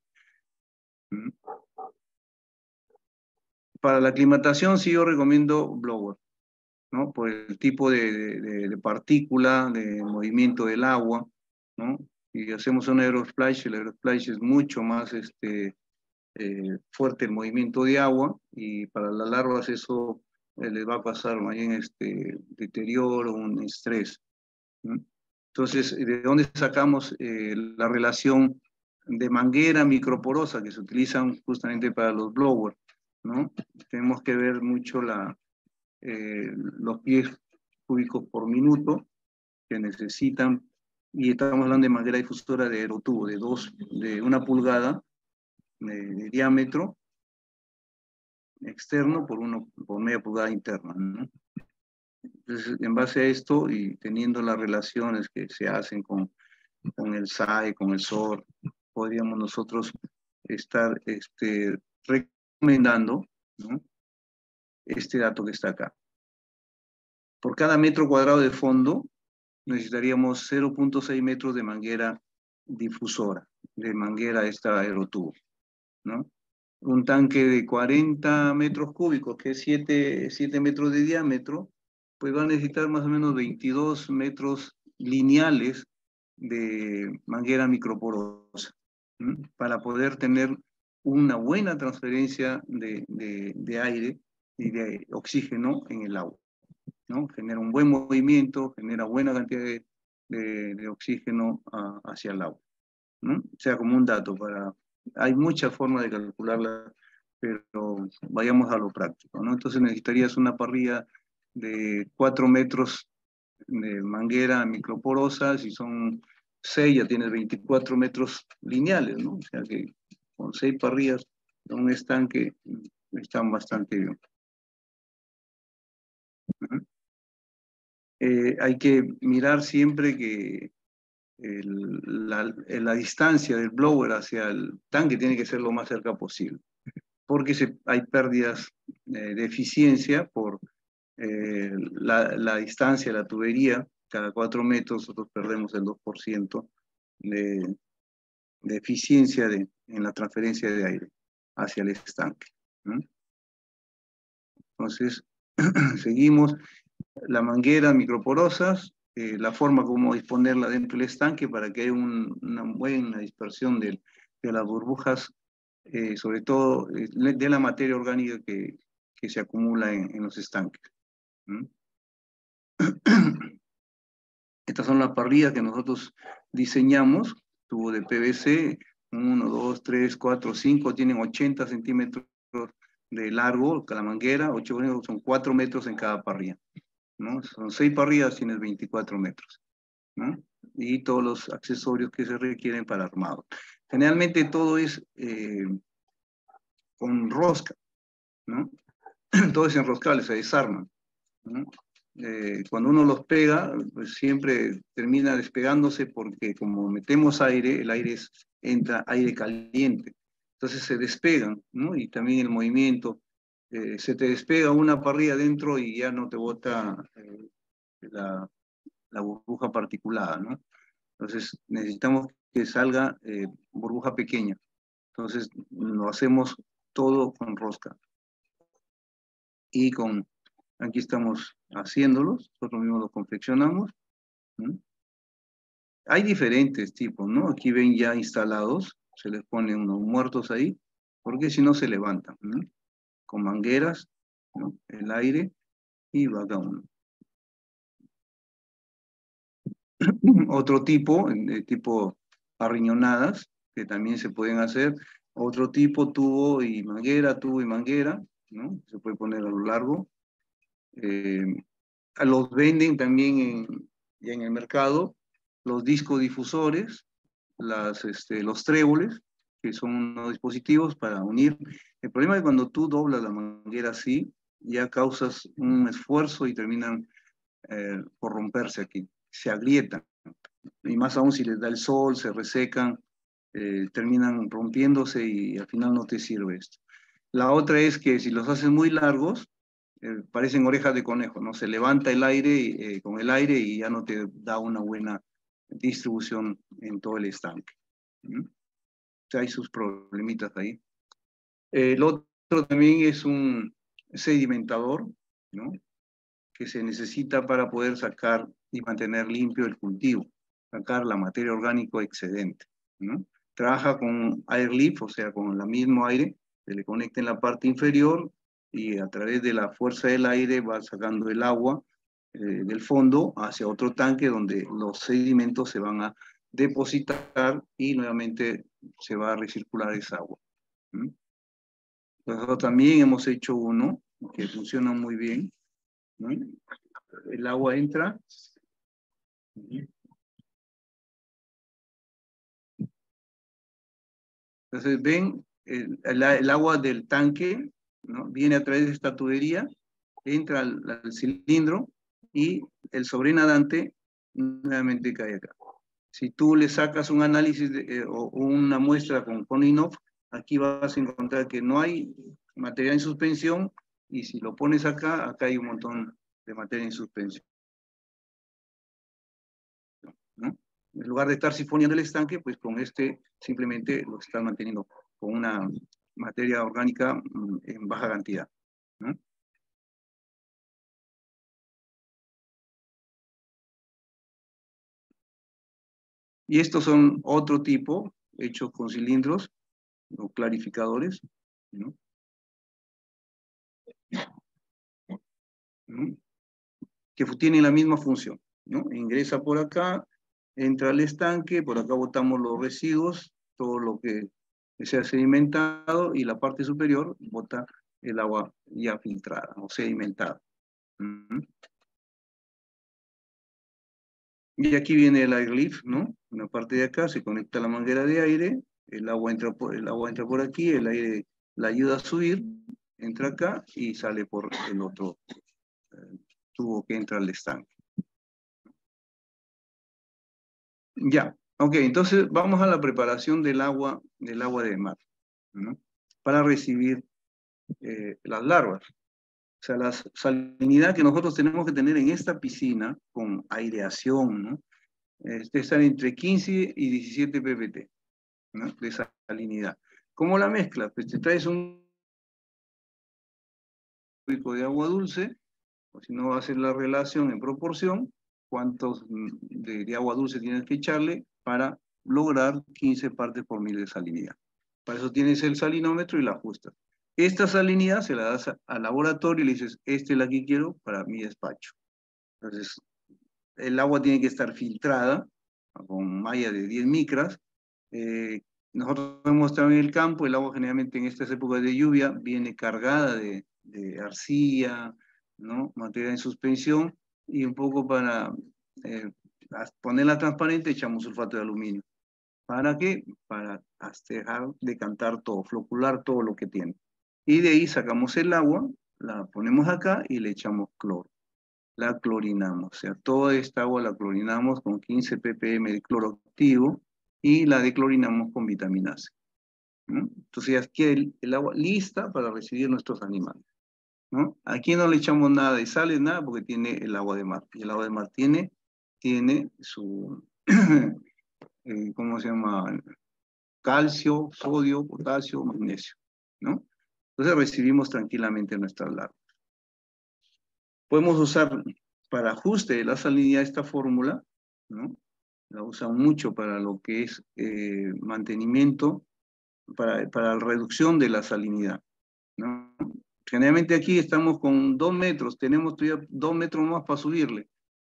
Para la aclimatación sí yo recomiendo blower, ¿no? Por el tipo de partícula, de movimiento del agua, ¿no? Y hacemos un aerosplash, el aerosplash es mucho más fuerte el movimiento de agua y para las larvas eso les va a pasar más bien deterioro, un estrés, ¿no? Entonces, ¿de dónde sacamos la relación de manguera microporosa que se utilizan justamente para los blowers, ¿no? Tenemos que ver mucho los pies cúbicos por minuto que necesitan, y estamos hablando de manguera difusora de aerotubo de 1 pulgada de diámetro externo por media pulgada interna, ¿no? Entonces, en base a esto y teniendo las relaciones que se hacen con el SAE, con el SOR, podríamos nosotros estar recomendando, ¿no? Este dato que está acá. Por cada metro cuadrado de fondo necesitaríamos 0.6 metros de manguera difusora, de manguera esta aerotubo, ¿no? Un tanque de 40 metros cúbicos, que es 7 metros de diámetro, pues va a necesitar más o menos 22 metros lineales de manguera microporosa, ¿m? Para poder tener una buena transferencia de aire y de oxígeno en el agua, ¿no? Genera un buen movimiento, genera buena cantidad de oxígeno hacia el agua, ¿no? O sea, como un dato hay muchas formas de calcularla, pero vayamos a lo práctico, ¿no? Entonces necesitarías una parrilla de 4 metros de manguera microporosa, si son 6 ya tienes 24 metros lineales, ¿no? O sea que con 6 parrillas en un estanque están bastante bien. Hay que mirar siempre que la distancia del blower hacia el tanque tiene que ser lo más cerca posible, porque hay pérdidas de eficiencia por la distancia de la tubería. Cada 4 metros nosotros perdemos el 2% de eficiencia en la transferencia de aire hacia el estanque, ¿no? Entonces, seguimos. La manguera microporosas, la forma como disponerla dentro del estanque para que haya una buena dispersión de las burbujas, sobre todo de la materia orgánica que se acumula en los estanques. ¿Mm? Estas son las parrillas que nosotros diseñamos, tubo de PVC, 1, 2, 3, 4, 5, tienen 80 centímetros de largo, cada manguera, 8 son 4 metros en cada parrilla, ¿no? Son 6 parrillas, tienes 24 metros, ¿no? Y todos los accesorios que se requieren para armado. Generalmente todo es con rosca, ¿no? Todo es enroscable, se desarman, ¿no? Cuando uno los pega, pues siempre termina despegándose porque como metemos aire, el aire entra aire caliente. Entonces se despegan, ¿no? Y también el movimiento, se te despega una parrilla adentro y ya no te bota la, la burbuja particulada, ¿no? Entonces necesitamos que salga burbuja pequeña. Entonces lo hacemos todo con rosca. Y aquí estamos haciéndolos, nosotros mismos los confeccionamos, ¿no? Hay diferentes tipos, ¿no? Aquí ven ya instalados, se les pone unos muertos ahí, porque si no se levantan, ¿no? Con mangueras, ¿no? El aire y va acá uno. otro tipo, de tipo arriñonadas, que también se pueden hacer. Otro tipo, tubo y manguera, ¿no? Se puede poner a lo largo. Eh, los venden también ya en el mercado, los discodifusores, los tréboles, que son unos dispositivos para unir. El problema es cuando tú doblas la manguera así, ya causas un esfuerzo y terminan por romperse aquí, se agrietan. Y más aún si les da el sol, se resecan, terminan rompiéndose y al final no te sirve esto. La otra es que si los haces muy largos, parecen orejas de conejo, ¿no? Se levanta el aire con el aire y ya no te da una buena distribución en todo el estanque. ¿Mm? O sea, hay sus problemitas ahí. El otro también es un sedimentador, ¿no? Que se necesita para poder sacar y mantener limpio el cultivo, sacar la materia orgánica excedente, ¿no? Trabaja con airlift, o sea, con el mismo aire, se le conecta en la parte inferior y a través de la fuerza del aire va sacando el agua del fondo hacia otro tanque donde los sedimentos se van a depositar y nuevamente se va a recircular esa agua. Nosotros también hemos hecho uno que funciona muy bien, ¿no? El agua entra. Entonces ven, el agua del tanque, ¿no? Viene a través de esta tubería, entra al cilindro y el sobrenadante nuevamente cae acá. Si tú le sacas un análisis o una muestra con INOF, aquí vas a encontrar que no hay materia en suspensión y si lo pones acá, acá hay un montón de materia en suspensión, ¿no? En lugar de estar sifoneando el estanque, pues con este simplemente lo están manteniendo con una materia orgánica en baja cantidad, ¿no? Y estos son otro tipo, hechos con cilindros o clarificadores, ¿no? ¿No? Que tienen la misma función, ¿no? Ingresa por acá, entra al estanque, por acá botamos los residuos, todo lo que se ha sedimentado y la parte superior bota el agua ya filtrada o sedimentada. Y aquí viene el airlift, ¿no? Una parte de acá se conecta a la manguera de aire, el agua entra por aquí, el aire la ayuda a subir, entra acá y sale por el otro tubo que entra al estanque. Ya, ok, entonces vamos a la preparación del agua de mar, ¿no? Para recibir las larvas. O sea, la salinidad que nosotros tenemos que tener en esta piscina con aireación, ¿no? Están entre 15 y 17 ppt, ¿no? De salinidad. ¿Cómo la mezclas? Pues te traes un cúbico de agua dulce, o si no va a hacer la relación en proporción, cuántos de agua dulce tienes que echarle para lograr 15 partes por mil de salinidad. Para eso tienes el salinómetro y la ajustas. Esta salinidad se la das al laboratorio y le dices, esta es la que quiero para mi despacho. Entonces, el agua tiene que estar filtrada con malla de 10 micras. Nosotros hemos estado en el campo, el agua generalmente en estas épocas de lluvia viene cargada de arcilla, ¿no? Materia en suspensión, y un poco para ponerla transparente echamos sulfato de aluminio. ¿Para qué? Para dejar decantar todo, flocular todo lo que tiene. Y de ahí sacamos el agua, la ponemos acá y le echamos cloro. La clorinamos, o sea, toda esta agua la clorinamos con 15 ppm de cloro activo y la declorinamos con vitamina C, ¿no? Entonces ya queda el agua lista para recibir nuestros animales, ¿no? Aquí no le echamos nada de sales, nada, porque tiene el agua de mar. Y el agua de mar tiene su, ¿cómo se llama? Calcio, sodio, potasio, magnesio, ¿no? Entonces recibimos tranquilamente nuestras larvas. Podemos usar para ajuste de la salinidad esta fórmula, ¿no? La usan mucho para lo que es mantenimiento, para la reducción de la salinidad, ¿no? Generalmente aquí estamos con 2 metros, tenemos todavía 2 metros más para subirle.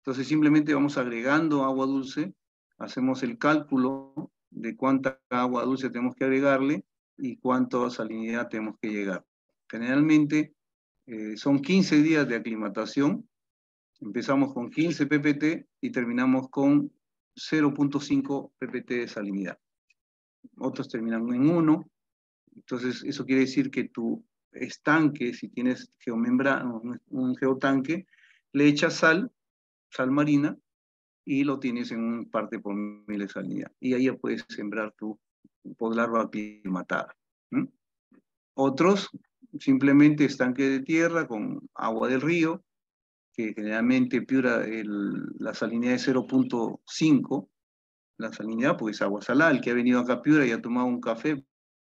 Entonces simplemente vamos agregando agua dulce, hacemos el cálculo de cuánta agua dulce tenemos que agregarle y cuánta salinidad tenemos que llegar. Generalmente son 15 días de aclimatación. Empezamos con 15 ppt y terminamos con 0.5 ppt de salinidad. Otros terminan en 1. Entonces, eso quiere decir que tu estanque, si tienes un geotanque, le echas sal marina, y lo tienes en un parte por mil de salinidad. Y ahí ya puedes sembrar tu podlarva aclimatada. ¿Mm? Otros, simplemente estanque de tierra con agua del río, que generalmente Piura la salinidad es 0.5, la salinidad porque es agua salada. El que ha venido acá a Piura y ha tomado un café,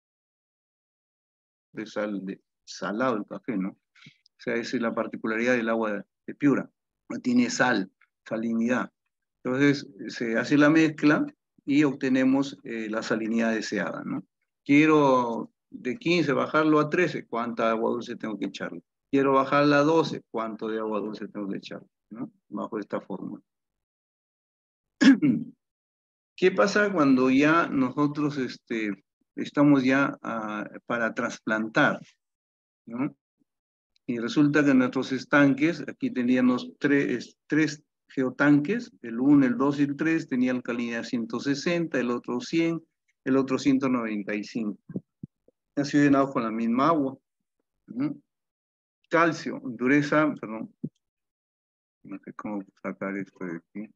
es salado el café, ¿no? O sea, esa es la particularidad del agua de Piura. No tiene sal, salinidad. Entonces, se hace la mezcla y obtenemos la salinidad deseada, ¿no? Quiero de 15 bajarlo a 13, ¿cuánta agua dulce tengo que echarle? Quiero bajarla a 12, ¿cuánto de agua dulce tengo que echarle? ¿No? Bajo esta fórmula. ¿Qué pasa cuando ya nosotros estamos ya para trasplantar, ¿no? Y resulta que en nuestros estanques, aquí teníamos tres geotanques, el 1, el 2 y el 3, tenía alcalinidad 160, el otro 100, el otro 195. Han sido llenados con la misma agua. ¿No? Calcio, dureza, perdón, no sé cómo sacar esto de aquí.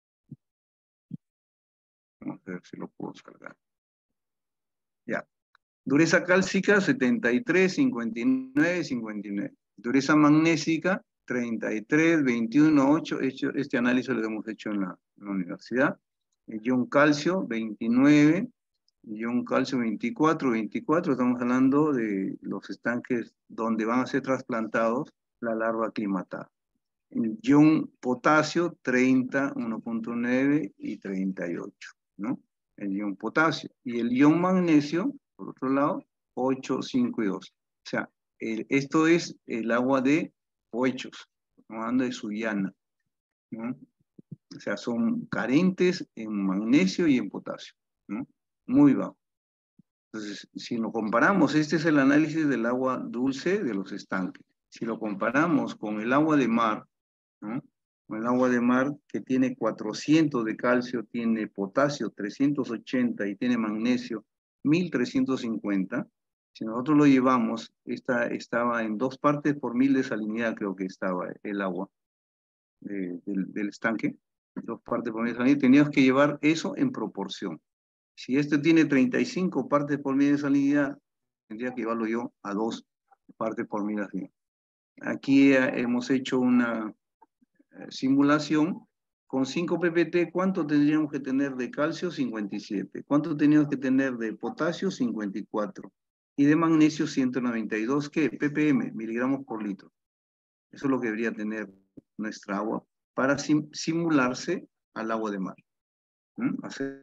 Vamos a ver si lo puedo sacar. Ya. Dureza cálcica, 73, 59, 59. Dureza magnésica, 33, 21, 8. Este análisis lo hemos hecho en la universidad. El ion calcio, 29. Ion calcio, 24, 24. Estamos hablando de los estanques donde van a ser trasplantados la larva aclimatada. El ion potasio, 30, 1.9 y 38, ¿no? El ion potasio. Y el ion magnesio, por otro lado, 8, 5 y 2. O sea, esto es el agua de Poechos, estamos hablando de Sullana, ¿no? O sea, son carentes en magnesio y en potasio, ¿no? Muy bajo. Entonces, si lo comparamos, este es el análisis del agua dulce de los estanques. Si lo comparamos con el agua de mar, ¿no? Con el agua de mar que tiene 400 de calcio, tiene potasio 380 y tiene magnesio 1350. Si nosotros lo llevamos, estaba en 2 partes por 1000 de salinidad, creo que estaba el agua del estanque. 2 partes por 1000 de salinidad. Teníamos que llevar eso en proporción. Si este tiene 35 partes por 1000 de salinidad, tendría que llevarlo yo a 2 partes por 1000 de salinidad. Aquí hemos hecho una simulación con 5 ppt. ¿Cuánto tendríamos que tener de calcio? 57. ¿Cuánto teníamos que tener de potasio? 54. Y de magnesio 192. ¿Qué? ppm, miligramos por litro. Eso es lo que debería tener nuestra agua para simularse al agua de mar. Hacer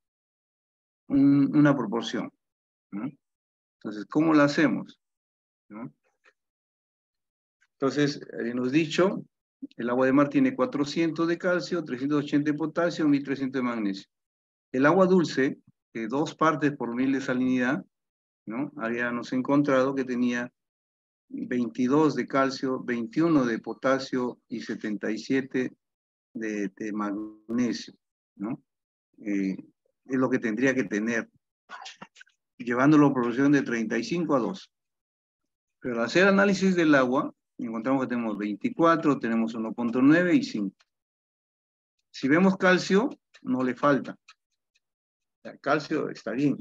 una proporción. ¿No? Entonces, ¿cómo la hacemos? ¿No? Entonces, hemos dicho, el agua de mar tiene 400 de calcio, 380 de potasio, 1300 de magnesio. El agua dulce, de 2 partes por 1000 de salinidad, ¿no? Habíamos encontrado que tenía 22 de calcio, 21 de potasio y 77 de magnesio, ¿no? Es lo que tendría que tener, llevándolo a proporción de 35 a 2. Pero al hacer análisis del agua, encontramos que tenemos 24, tenemos 1.9 y 5. Si vemos calcio, no le falta. El calcio está bien,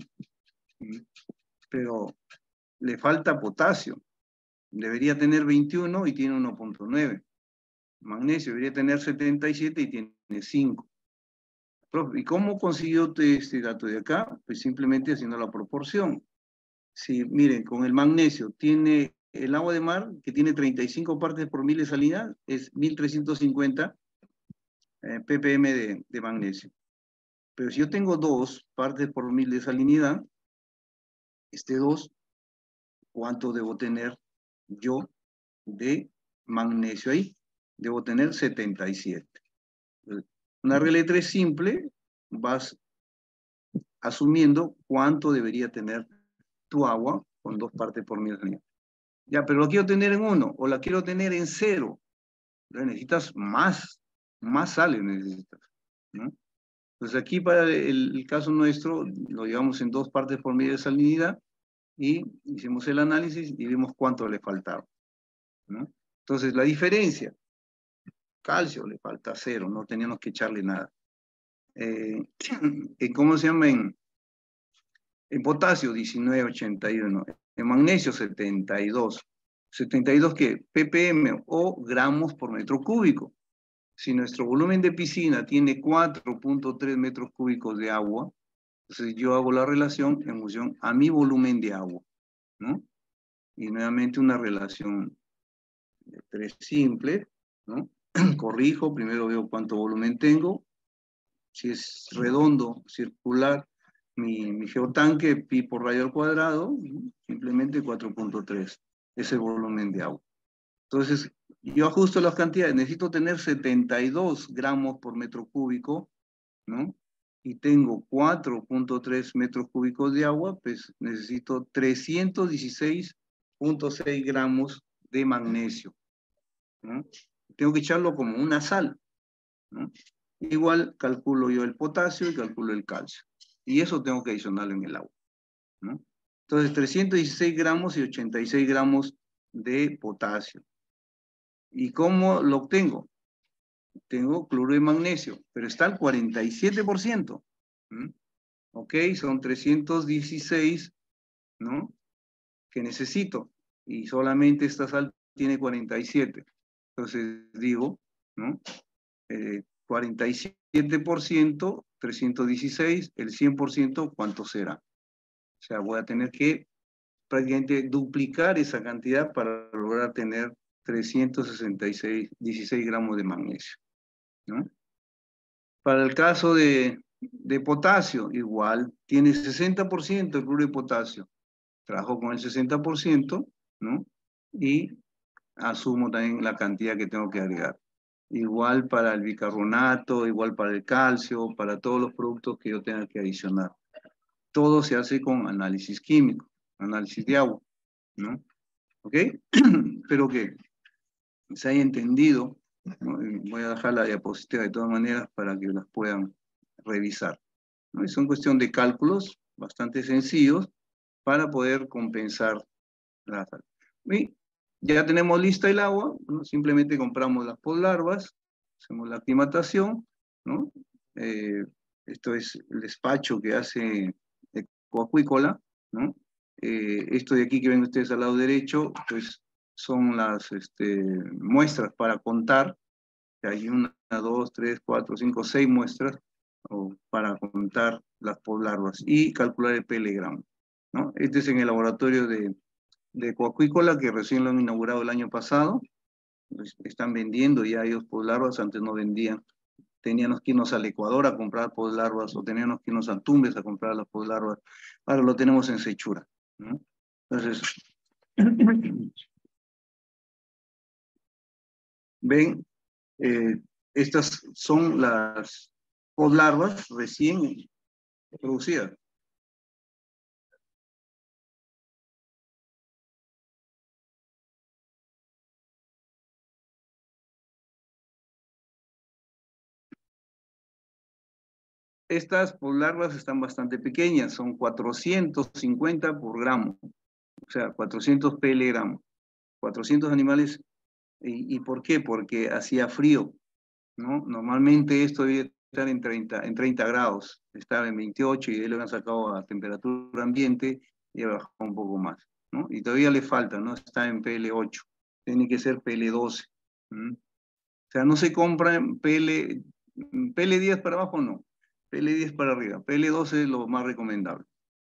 pero le falta potasio. Debería tener 21 y tiene 1.9. Magnesio debería tener 77 y tiene 5. ¿Y cómo consiguió este dato de acá? Pues simplemente haciendo la proporción. Si, miren, con el magnesio tiene el agua de mar, que tiene 35 partes por 1000 de salinidad, es 1350 ppm de magnesio. Pero si yo tengo 2 partes por 1000 de salinidad, este 2, ¿cuánto debo tener yo de magnesio ahí? Debo tener 77. Una regla de tres simple, vas asumiendo cuánto debería tener tu agua con 2 partes por millón. Ya, pero lo quiero tener en 1 o la quiero tener en 0. Necesitas más sales necesitas, ¿no? Entonces aquí para el caso nuestro lo llevamos en 2 partes por millón de salinidad y hicimos el análisis y vimos cuánto le faltaba, ¿no? Entonces la diferencia, calcio le falta 0, no teníamos que echarle nada. ¿Cómo se llama? En potasio 1981, en magnesio 72. 72 ¿qué? ppm o gramos por metro cúbico. Si nuestro volumen de piscina tiene 4.3 metros cúbicos de agua, entonces yo hago la relación en función a mi volumen de agua, ¿no? Y nuevamente una relación de tres simple, ¿no? Corrijo, primero veo cuánto volumen tengo, si es redondo, circular, mi geotanque, pi por radio al cuadrado, simplemente 4.3, ese volumen de agua. Entonces, yo ajusto las cantidades, necesito tener 72 gramos por metro cúbico, ¿no? Y tengo 4.3 metros cúbicos de agua, pues necesito 316.6 gramos de magnesio, ¿no? Tengo que echarlo como una sal, ¿no? Igual calculo yo el potasio y calculo el calcio. Y eso tengo que adicionarlo en el agua, ¿no? Entonces, 316 gramos y 86 gramos de potasio. ¿Y cómo lo obtengo? Tengo cloruro de magnesio, pero está al 47%. Ok, son 316, ¿no? Que necesito. Y solamente esta sal tiene 47. Entonces digo, ¿no? 47%, 316, el 100%, ¿cuánto será? O sea, voy a tener que prácticamente duplicar esa cantidad para lograr tener 16 gramos de magnesio, ¿no? Para el caso de potasio, igual, tiene 60% el cloruro de potasio. Trabajo con el 60%, ¿no? Y asumo también la cantidad que tengo que agregar. Igual para el bicarbonato, igual para el calcio, para todos los productos que yo tenga que adicionar. Todo se hace con análisis químico, análisis de agua, ¿no? ¿Ok? Espero que se haya entendido, ¿no? Voy a dejar la diapositiva de todas maneras para que las puedan revisar, ¿no? Y son cuestión de cálculos bastante sencillos para poder compensar la sal. Y ya tenemos lista el agua, ¿no? Simplemente compramos las podlarvas, hacemos la aclimatación, ¿no? Esto es el despacho que hace Ecoacuícola, ¿no? Esto de aquí que ven ustedes al lado derecho, pues son las muestras para contar, que hay 1, 2, 3, 4, 5, 6 muestras para contar las podlarvas y calcular el PL gramo, ¿no? Este es en el laboratorio de Coacuícola, que recién lo han inaugurado el año pasado. Pues, están vendiendo ya ellos podlarvas, antes no vendían. Teníamos que irnos al Ecuador a comprar podlarvas, o teníamos que irnos a Tumbes a comprar las podlarvas. Ahora lo tenemos en Sechura, ¿no? Entonces, ven, estas son las podlarvas recién producidas. Estas podlarvas están bastante pequeñas, son 450 por gramo, o sea, 400 PL gramo. 400 animales. ¿Y por qué? Porque hacía frío, ¿no? Normalmente esto debe estar en 30 grados, estaba en 28 y de ahí lo han sacado a temperatura ambiente y ha bajado un poco más, ¿no? Y todavía le falta, ¿no? Está en PL8, tiene que ser PL12. O sea, no se compra en PL10 para abajo, no. PL10 para arriba. PL12 es lo más recomendable.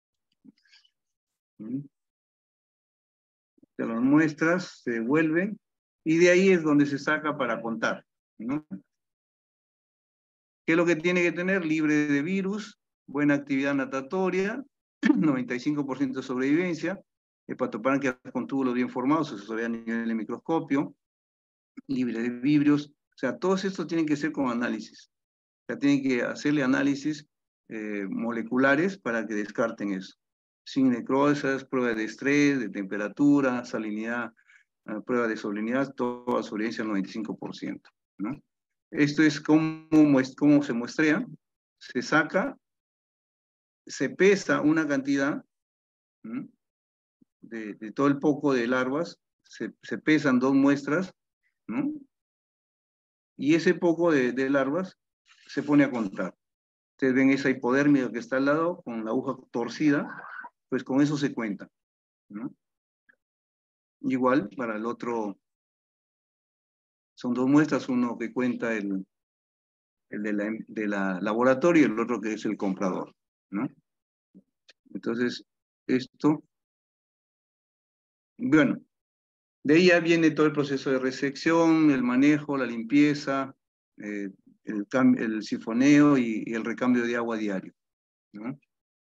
Te las muestras, se devuelven, y de ahí es donde se saca para contar, ¿no? ¿Qué es lo que tiene que tener? Libre de virus, buena actividad natatoria, 95% de sobrevivencia, hepatopancreas con túbulos bien formados, eso se ve a nivel de microscopio, libre de virus, O sea, todos estos tienen que ser con análisis. O sea, tienen que hacerle análisis moleculares para que descarten eso. Sin necrosas, pruebas de estrés, de temperatura, salinidad, prueba de salinidad, toda solvencia al 95%, ¿no? Esto es cómo se muestrea, se saca, se pesa una cantidad, ¿no? de todo el poco de larvas, se pesan 2 muestras, ¿no? Y ese poco de larvas se pone a contar. Ustedes ven esa hipodermia que está al lado con la aguja torcida, pues con eso se cuenta, ¿no? Igual para el otro, son 2 muestras, uno que cuenta el de la laboratorio y el otro que es el comprador, ¿no? Entonces, esto, bueno, de ahí ya viene todo el proceso de resección, el manejo, la limpieza, el sifoneo y el recambio de agua diario, ¿no?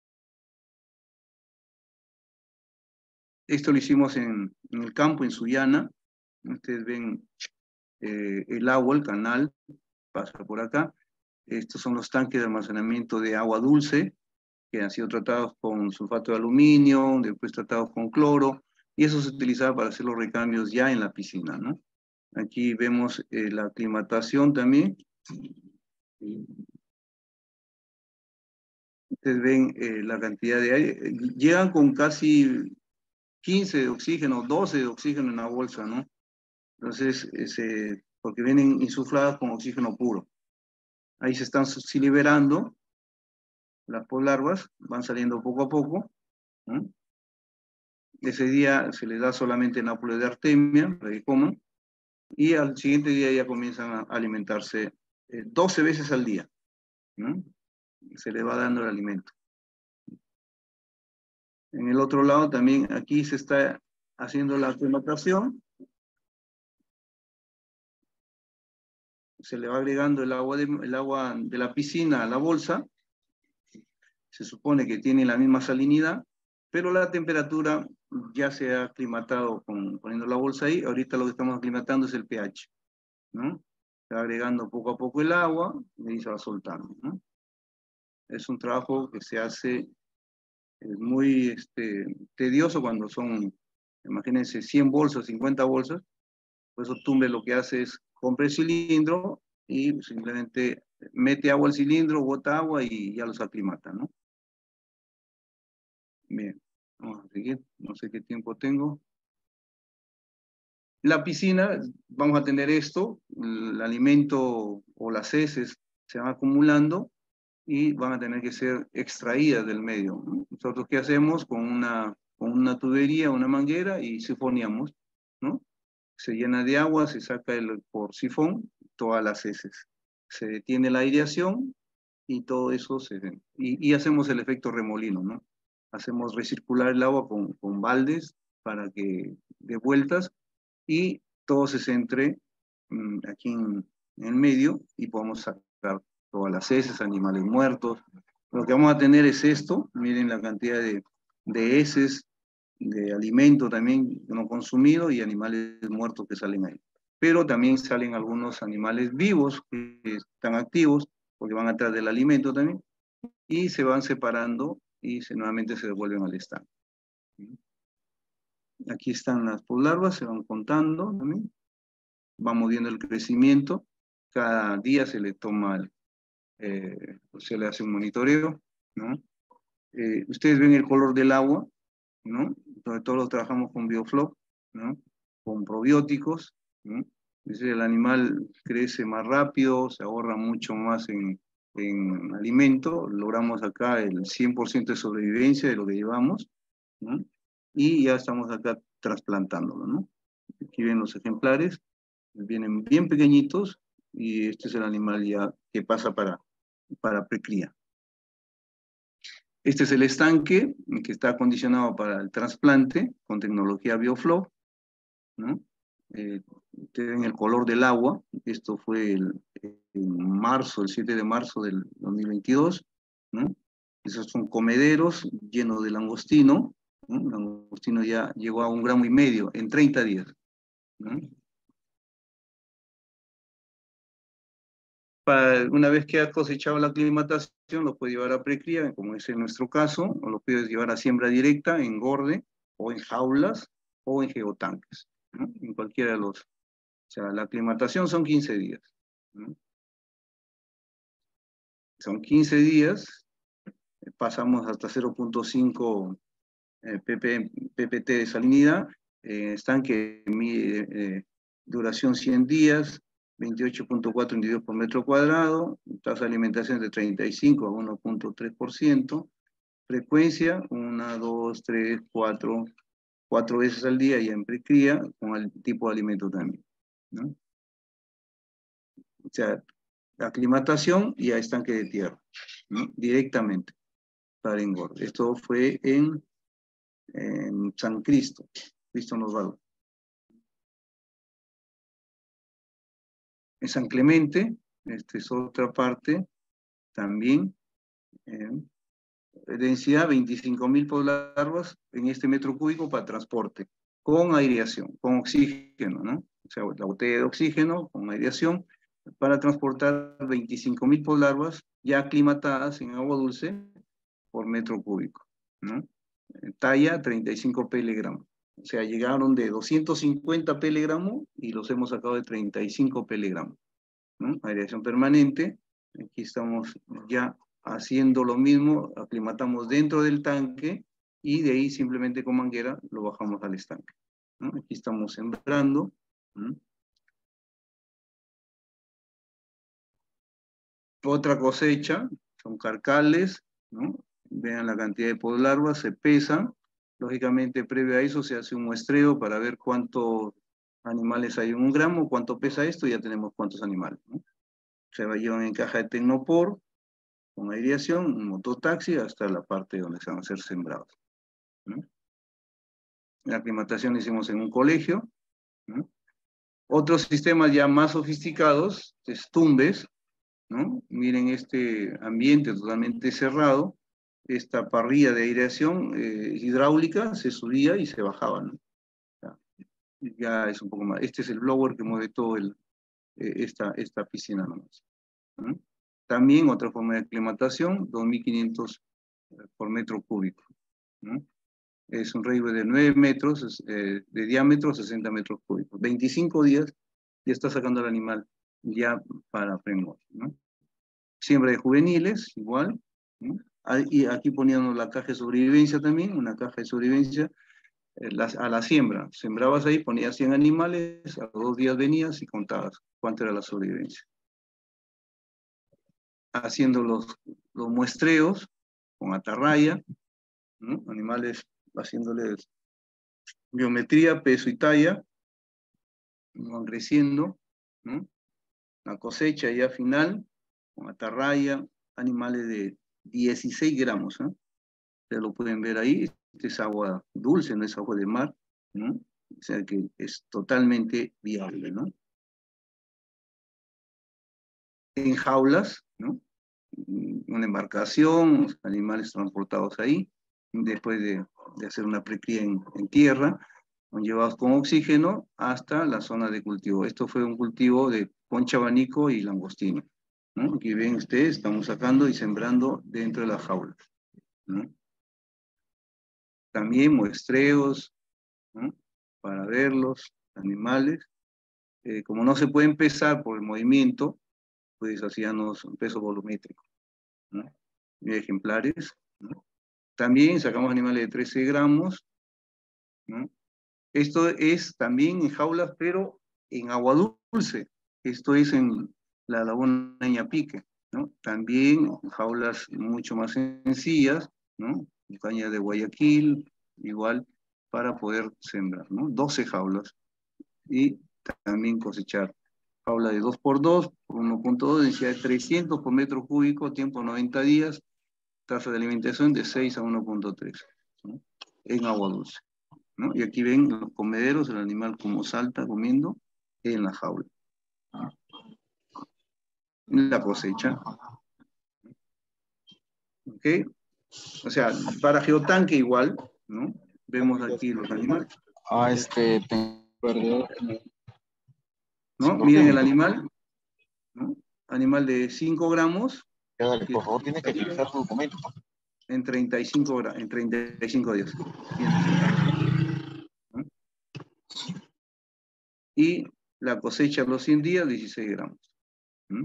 Esto lo hicimos en el campo, en Sullana. Ustedes ven el agua, el canal, pasa por acá. Estos son los tanques de almacenamiento de agua dulce, que han sido tratados con sulfato de aluminio, después tratados con cloro, y eso se utilizaba para hacer los recambios ya en la piscina, ¿no? Aquí vemos la aclimatación también. Ustedes ven la cantidad de aire. Llegan con casi 15 de oxígeno, 12 de oxígeno en la bolsa, ¿no? Entonces, porque vienen insufladas con oxígeno puro. Ahí se están liberando las larvas, van saliendo poco a poco, ¿no? Ese día se les da solamente nápoles de artemia para que coman, y al siguiente día ya comienzan a alimentarse 12 veces al día, ¿no? Se les va dando el alimento. En el otro lado también, aquí se está haciendo la aclimatación, se le va agregando el agua de la piscina a la bolsa, se supone que tiene la misma salinidad, pero la temperatura ya se ha aclimatado poniendo la bolsa ahí. Ahorita lo que estamos aclimatando es el pH, ¿no? Se va agregando poco a poco el agua y ahí se va soltando, ¿no? Es un trabajo que se hace muy tedioso cuando son, imagínense, 100 bolsas, 50 bolsas. Por eso Tumbe lo que hace es compra el cilindro y simplemente mete agua al cilindro, bota agua y ya los aclimata, ¿no? Bien, vamos a seguir, no sé qué tiempo tengo. La piscina, vamos a tener esto, el alimento o las heces se van acumulando y van a tener que ser extraídas del medio, ¿no? Nosotros, ¿qué hacemos? Con una tubería, una manguera y sifoneamos, ¿no? Se llena de agua, se saca por sifón todas las heces. Se detiene la aireación y todo eso y hacemos el efecto remolino, ¿no? Hacemos recircular el agua con baldes para que de vueltas y todo se centre aquí en el medio y podamos sacar todas las heces, animales muertos. Lo que vamos a tener es esto, miren la cantidad de heces, de alimento también no consumido y animales muertos que salen ahí. Pero también salen algunos animales vivos que están activos porque van atrás del alimento también y se van separando y nuevamente se devuelven al estanque. Aquí están las larvas, se van contando también, vamos viendo el crecimiento, cada día se le toma, se le hace un monitoreo, ¿no? Ustedes ven el color del agua, ¿no? Sobre todo lo trabajamos con Biofloc, ¿no? Con probióticos, ¿no? Es decir, el animal crece más rápido, se ahorra mucho más en alimento, logramos acá el 100% de sobrevivencia de lo que llevamos, ¿no? Y ya estamos acá trasplantándolo, ¿no? Aquí ven los ejemplares, vienen bien pequeñitos y este es el animal ya que pasa para precría. Este es el estanque que está acondicionado para el trasplante con tecnología Bioflow, ¿no? Tienen el color del agua. Esto fue en marzo, el 7 de marzo del 2022, ¿no? Esos son comederos llenos de langostino, ¿no? El langostino ya llegó a 1,5 gramos en 30 días, ¿no? una vez que ha cosechado la aclimatación, lo puede llevar a precría, como es en nuestro caso, o lo puedes llevar a siembra directa, en engorde, o en jaulas, o en geotanques, ¿no? En cualquiera de los. O sea, la aclimatación son 15 días, ¿no? Son 15 días, pasamos hasta 0.5 ppt de salinidad, estanque duración 100 días, 28.4 individuos por metro cuadrado, tasa de alimentación de 35 a 1.3%, frecuencia 1, 2, 3, 4 veces al día y en precría, con el tipo de alimento también, ¿no? O sea, aclimatación y a estanque de tierra, ¿no? Directamente para engorde. Esto fue en San Cristo Osvaldo. En San Clemente, esta es otra parte también, densidad 25.000 larvas en este metro cúbico para transporte, con aireación, con oxígeno, ¿no? O sea, la botella de oxígeno con aireación para transportar 25.000 larvas ya aclimatadas en agua dulce por metro cúbico, ¿no? Talla 35 pg. O sea, llegaron de 250 pg y los hemos sacado de 35 pg, ¿no? Aireación permanente. Aquí estamos ya haciendo lo mismo, aclimatamos dentro del tanque y de ahí simplemente con manguera lo bajamos al estanque, ¿no? Aquí estamos sembrando, ¿no? Otra cosecha, son carcales, ¿no? Vean la cantidad de podlarvas, se pesan. Lógicamente, previo a eso se hace un muestreo para ver cuántos animales hay en 1 gramo, cuánto pesa esto, y ya tenemos cuántos animales, ¿no? Se va a llevar en caja de Tecnopor, con aireación, un mototaxi, hasta la parte donde se van a ser sembrados, ¿no? La aclimatación la hicimos en un colegio, ¿no? Otros sistemas ya más sofisticados, tumbes, ¿no? Miren este ambiente totalmente cerrado, esta parrilla de aireación hidráulica se subía y se bajaba, ¿no? Ya es un poco más. Este es el blower que mueve todo esta piscina nomás, ¿no? También otra forma de aclimatación, 2.500 por metro cúbico, ¿no? Es un rayo de 9 metros de diámetro, 60 metros cúbicos. 25 días ya está sacando el animal ya para prengor, ¿no? Siembra de juveniles, igual, ¿no? Y aquí poníamos la caja de sobrevivencia también, una caja de sobrevivencia a la siembra. Sembrabas ahí, ponías 100 animales, a los 2 días venías y contabas cuánto era la sobrevivencia. Haciendo los muestreos con atarraya, ¿no? Animales haciéndoles biometría, peso y talla, van creciendo, ¿no? La cosecha ya final, con atarraya, animales de 16 gramos, ¿eh? Ustedes lo pueden ver ahí, este es agua dulce, no es agua de mar, ¿no? O sea que es totalmente viable, ¿no? En jaulas, ¿no? Una embarcación, los animales transportados ahí, después de hacer una precría en tierra, son llevados con oxígeno hasta la zona de cultivo. Esto fue un cultivo de concha abanico y langostino, ¿no? Aquí ven ustedes, estamos sacando y sembrando dentro de las jaulas, ¿no? También muestreos, ¿no? Para ver los animales. Como no se pueden pesar por el movimiento, pues hacíamos un peso volumétrico, ¿no? Y ejemplares, ¿no? También sacamos animales de 13 gramos, ¿no? Esto es también en jaulas, pero en agua dulce. Esto es en la laguna Ñapique, ¿no? También jaulas mucho más sencillas, ¿no? Caña de Guayaquil, igual, para poder sembrar, ¿no? 12 jaulas. Y también cosechar. Jaula de 2x2 por 1.2, densidad de 300 por metro cúbico, tiempo 90 días, tasa de alimentación de 6 a 1.3, ¿no? En agua dulce, ¿no? Y aquí ven los comederos, el animal como salta comiendo en la jaula, ¿no? La cosecha, ¿ok? O sea, para geotanque igual, ¿no? Vemos aquí los animales, Tengo perdido. ¿no? Miren el animal, ¿no? animal de 5 gramos Ya, dale, por favor, tiene que revisar su documento. en 35 días. Bien, ¿no? Y la cosecha a los 100 días, 16 gramos. ¿Mm?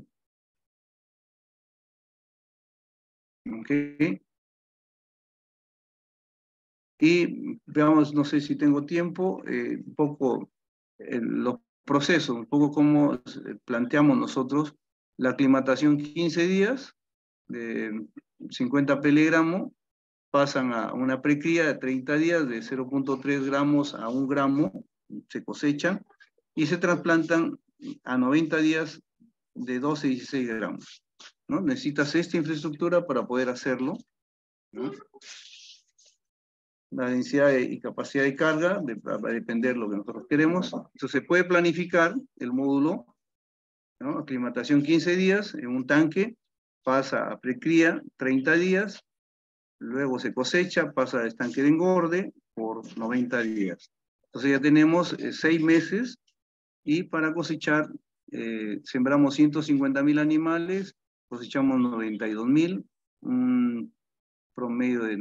¿Ok? Y veamos, no sé si tengo tiempo, un poco los procesos, un poco cómo planteamos nosotros la aclimatación 15 días de 50 pg, pasan a una precría de 30 días de 0,3 gramos a 1 gramo, se cosechan y se trasplantan a 90 días de 12 a 16 gramos. ¿No? Necesitas esta infraestructura para poder hacerlo, ¿no? La densidad y capacidad de carga va a depender de lo que nosotros queremos. Entonces se puede planificar el módulo, ¿no? Aclimatación 15 días en un tanque, pasa a precría 30 días, luego se cosecha, pasa a estanque de engorde por 90 días. Entonces ya tenemos 6 meses y para cosechar sembramos 150.000 animales, cosechamos 92.000, un promedio de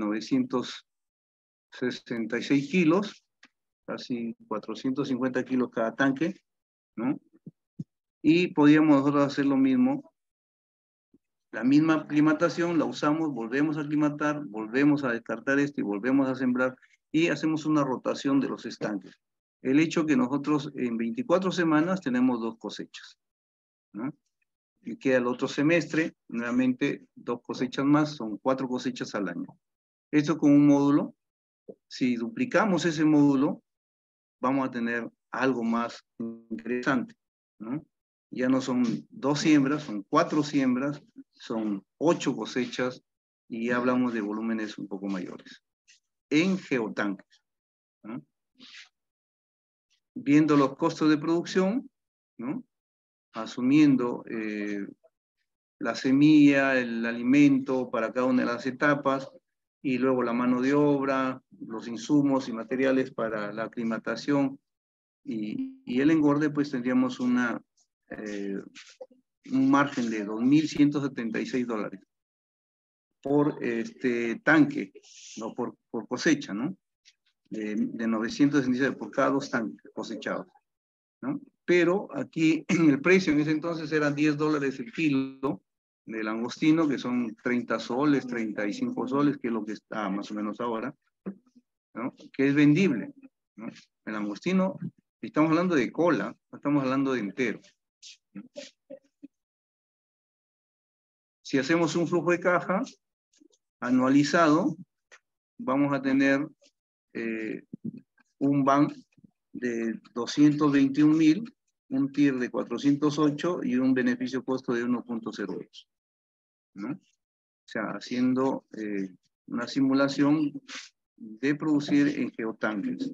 966 kilos, casi 450 kilos cada tanque, ¿no? Y podíamos nosotros hacer lo mismo, la misma aclimatación, la usamos, volvemos a aclimatar, volvemos a descartar esto y volvemos a sembrar y hacemos una rotación de los estanques. El hecho que nosotros en 24 semanas tenemos 2 cosechas, ¿no? Y queda el otro semestre, nuevamente 2 cosechas más, son 4 cosechas al año. Esto con un módulo, si duplicamos ese módulo, vamos a tener algo más interesante, ¿no? Ya no son 2 siembras, son 4 siembras, son 8 cosechas y ya hablamos de volúmenes un poco mayores. En geotanques, ¿no? Viendo los costos de producción, ¿no? Asumiendo la semilla, el alimento para cada una de las etapas, y luego la mano de obra, los insumos y materiales para la aclimatación y el engorde, pues tendríamos un margen de $2.176 por tanque, no por cosecha, ¿no? De 966 por cada 2 tanques cosechados, ¿no? Pero aquí el precio en ese entonces era $10 el kilo del langostino, que son 30 soles, 35 soles, que es lo que está más o menos ahora, ¿no? Que es vendible, ¿no? El langostino, estamos hablando de cola, no estamos hablando de entero. Si hacemos un flujo de caja anualizado, vamos a tener un BAN de 221.000, un TIR de 408 y un beneficio costo de 1,08, ¿no? O sea, haciendo una simulación de producir en geotanques,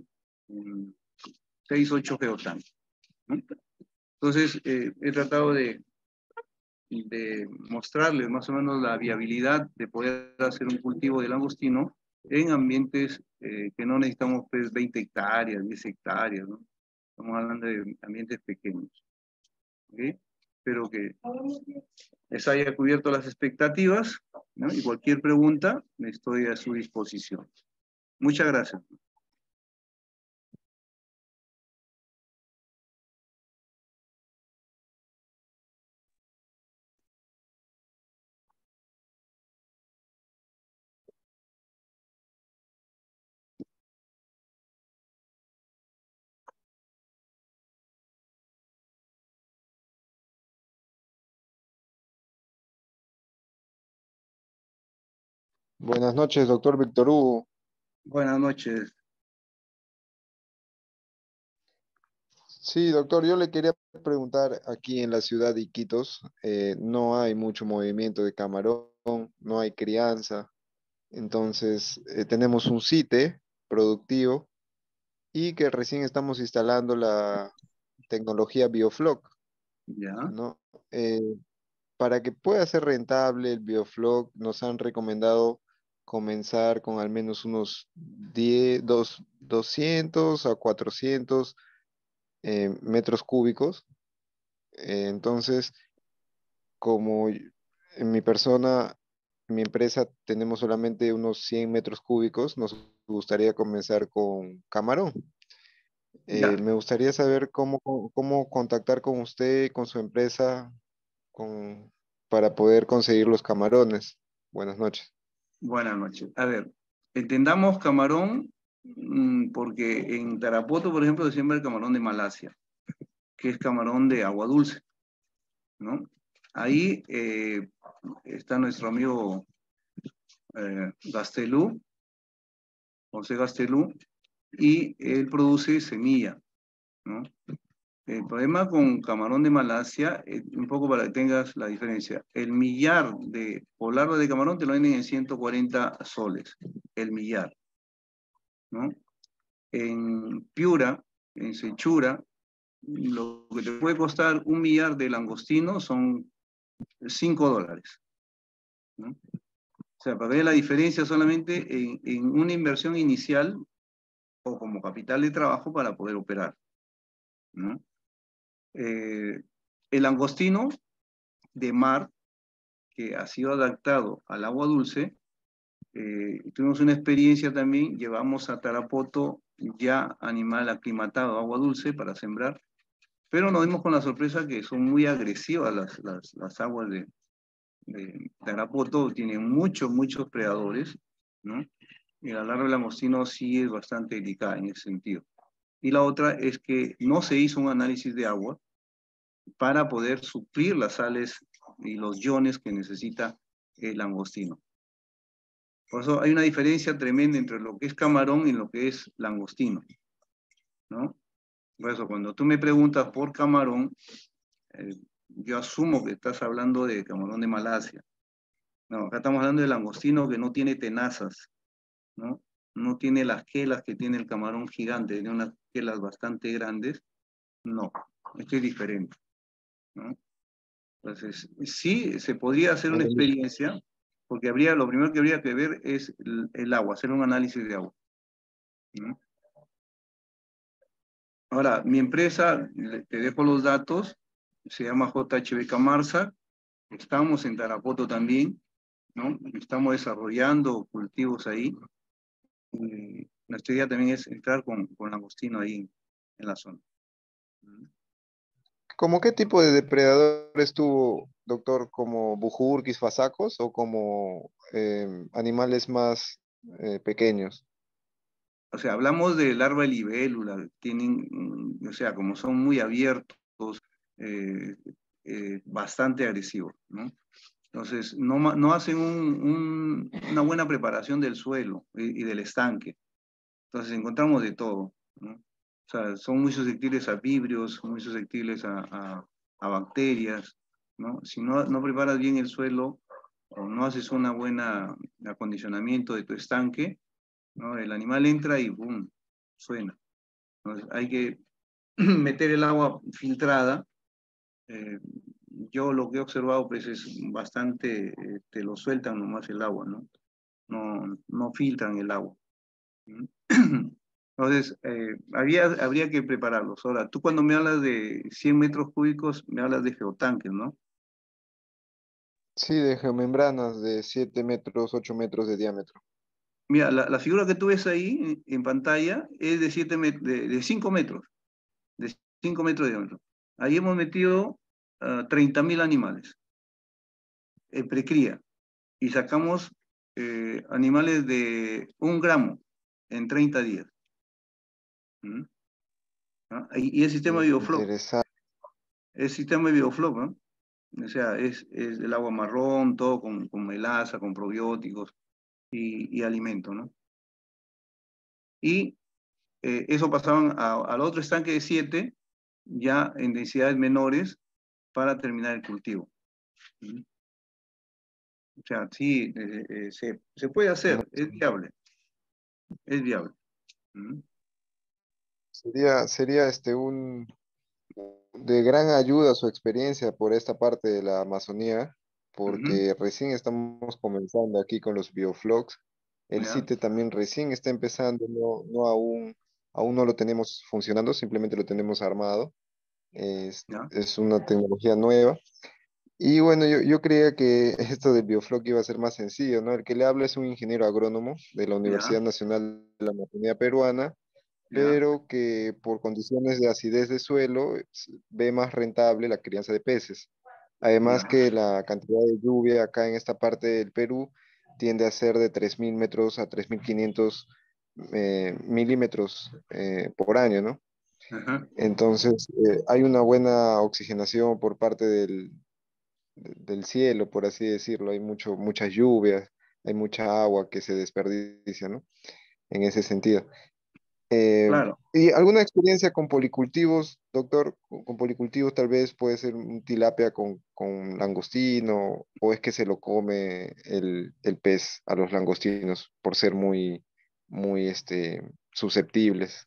6, 8 geotanques, ¿no? Entonces, he tratado de mostrarles más o menos la viabilidad de poder hacer un cultivo de langostino en ambientes que no necesitamos pues 20 hectáreas, 10 hectáreas, ¿no? Estamos hablando de ambientes pequeños, ¿okay? Espero que les haya cubierto las expectativas, ¿no? Y cualquier pregunta, estoy a su disposición. Muchas gracias. Buenas noches, doctor Víctor Hugo. Buenas noches. Sí, doctor, yo le quería preguntar, aquí en la ciudad de Iquitos, no hay mucho movimiento de camarón, no hay crianza, entonces tenemos un site productivo y que recién estamos instalando la tecnología Biofloc, Ya. ¿no? Para que pueda ser rentable el Biofloc, nos han recomendado comenzar con al menos unos 200 a 400 metros cúbicos. Entonces, como en mi persona, en mi empresa tenemos solamente unos 100 metros cúbicos, nos gustaría comenzar con camarón. Ya, Me gustaría saber cómo contactar con usted, con su empresa, para poder conseguir los camarones. Buenas noches. buenas noches. A ver, entendamos camarón, porque en Tarapoto, por ejemplo, se siembra el camarón de Malasia, que es camarón de agua dulce, ¿no? Ahí está nuestro amigo Gastelú, José Gastelú, y él produce semilla, ¿no? El problema con camarón de Malasia, un poco para que tengas la diferencia, el millar o larva de camarón te lo venden en 140 soles, el millar, ¿no? En Piura, en Sechura, lo que te puede costar un millar de langostino son $5, ¿no? O sea, para ver la diferencia solamente en una inversión inicial o como capital de trabajo para poder operar, ¿no? Eh, el langostino de mar que ha sido adaptado al agua dulce, tuvimos una experiencia también, llevamos a Tarapoto ya animal aclimatado a agua dulce para sembrar, pero nos dimos con la sorpresa que son muy agresivas las aguas de Tarapoto, tienen muchos predadores, ¿no? Y la larva del langostino sí es bastante delicada en ese sentido. Y la otra es que no se hizo un análisis de agua para poder suplir las sales y los iones que necesita el langostino. Por eso hay una diferencia tremenda entre lo que es camarón y lo que es langostino, ¿no? Por eso cuando tú me preguntas por camarón, eh, yo asumo que estás hablando de camarón de Malasia. No, acá estamos hablando de langostino que no tiene tenazas, ¿no? No tiene las quelas que tiene el camarón gigante, tiene unas quelas bastante grandes. No, esto es diferente, ¿no? Entonces, sí, se podría hacer una experiencia, porque lo primero que habría que ver es el agua, hacer un análisis de agua, ¿no? Ahora, mi empresa, te dejo los datos, se llama JHB Marsa, estamos en Tarapoto también, ¿no? Estamos desarrollando cultivos ahí. Nuestra idea también es entrar con langostino ahí en la zona. ¿Cómo qué tipo de depredadores tuvo, doctor? ¿Como bujurquis, fasacos o como animales más pequeños? O sea, hablamos de larva de libélula, tienen, o sea, como son muy abiertos, eh, bastante agresivos, ¿no? Entonces, no hacen una buena preparación del suelo y del estanque. Entonces, encontramos de todo, ¿no? O sea, son muy susceptibles a vibrios, muy susceptibles a bacterias, ¿no? Si no preparas bien el suelo o no haces una buena acondicionamiento de tu estanque, ¿no? El animal entra y ¡boom! Suena. Entonces, hay que meter el agua filtrada. eh, yo lo que he observado pues es bastante, te lo sueltan nomás el agua, ¿no? No filtran el agua. ¿Mm? Entonces, habría que prepararlos. Ahora, tú cuando me hablas de 100 metros cúbicos, me hablas de geotanques, ¿no? Sí, de geomembranas de 7 metros, 8 metros de diámetro. Mira, la figura que tú ves ahí en pantalla es de 5 metros, de 5 metros de diámetro. Ahí hemos metido 30.000 animales en precría y sacamos animales de 1 gramo en 30 días. ¿Mm? ¿Ah? Y el sistema de Bioflop, Interesante. el sistema de Bioflop, ¿no? O sea, es el agua marrón, todo con melaza, con probióticos y alimento, ¿no? Y eso pasaban al otro estanque de 7, ya en densidades menores, para terminar el cultivo. ¿Mm? O sea, sí, se puede No, hacer, es viable, es viable. ¿Mm? sería de gran ayuda su experiencia por esta parte de la Amazonía, Ujú. porque recién estamos comenzando aquí con los bioflogs. El ¿Ya? sitio también recién está empezando, no aún no lo tenemos funcionando, simplemente lo tenemos armado. ¿Ya? Es una tecnología nueva Y bueno, yo creía que esto del biofloc iba a ser más sencillo, ¿no? El que le habla es un ingeniero agrónomo de la Ya, Universidad Nacional de la Amazonía Peruana, ya, pero que por condiciones de acidez de suelo ve más rentable la crianza de peces. Además ya. que la cantidad de lluvia acá en esta parte del Perú tiende a ser de 3.000 metros a 3.500 milímetros por año, ¿no? Ajá. Entonces, hay una buena oxigenación por parte del cielo, por así decirlo. Hay muchas lluvias, hay mucha agua que se desperdicia, ¿no? En ese sentido. Eh, Claro. ¿Y alguna experiencia con policultivos, doctor? Con policultivos tal vez puede ser un tilapia con langostino, o es que se lo come el pez a los langostinos por ser muy susceptibles.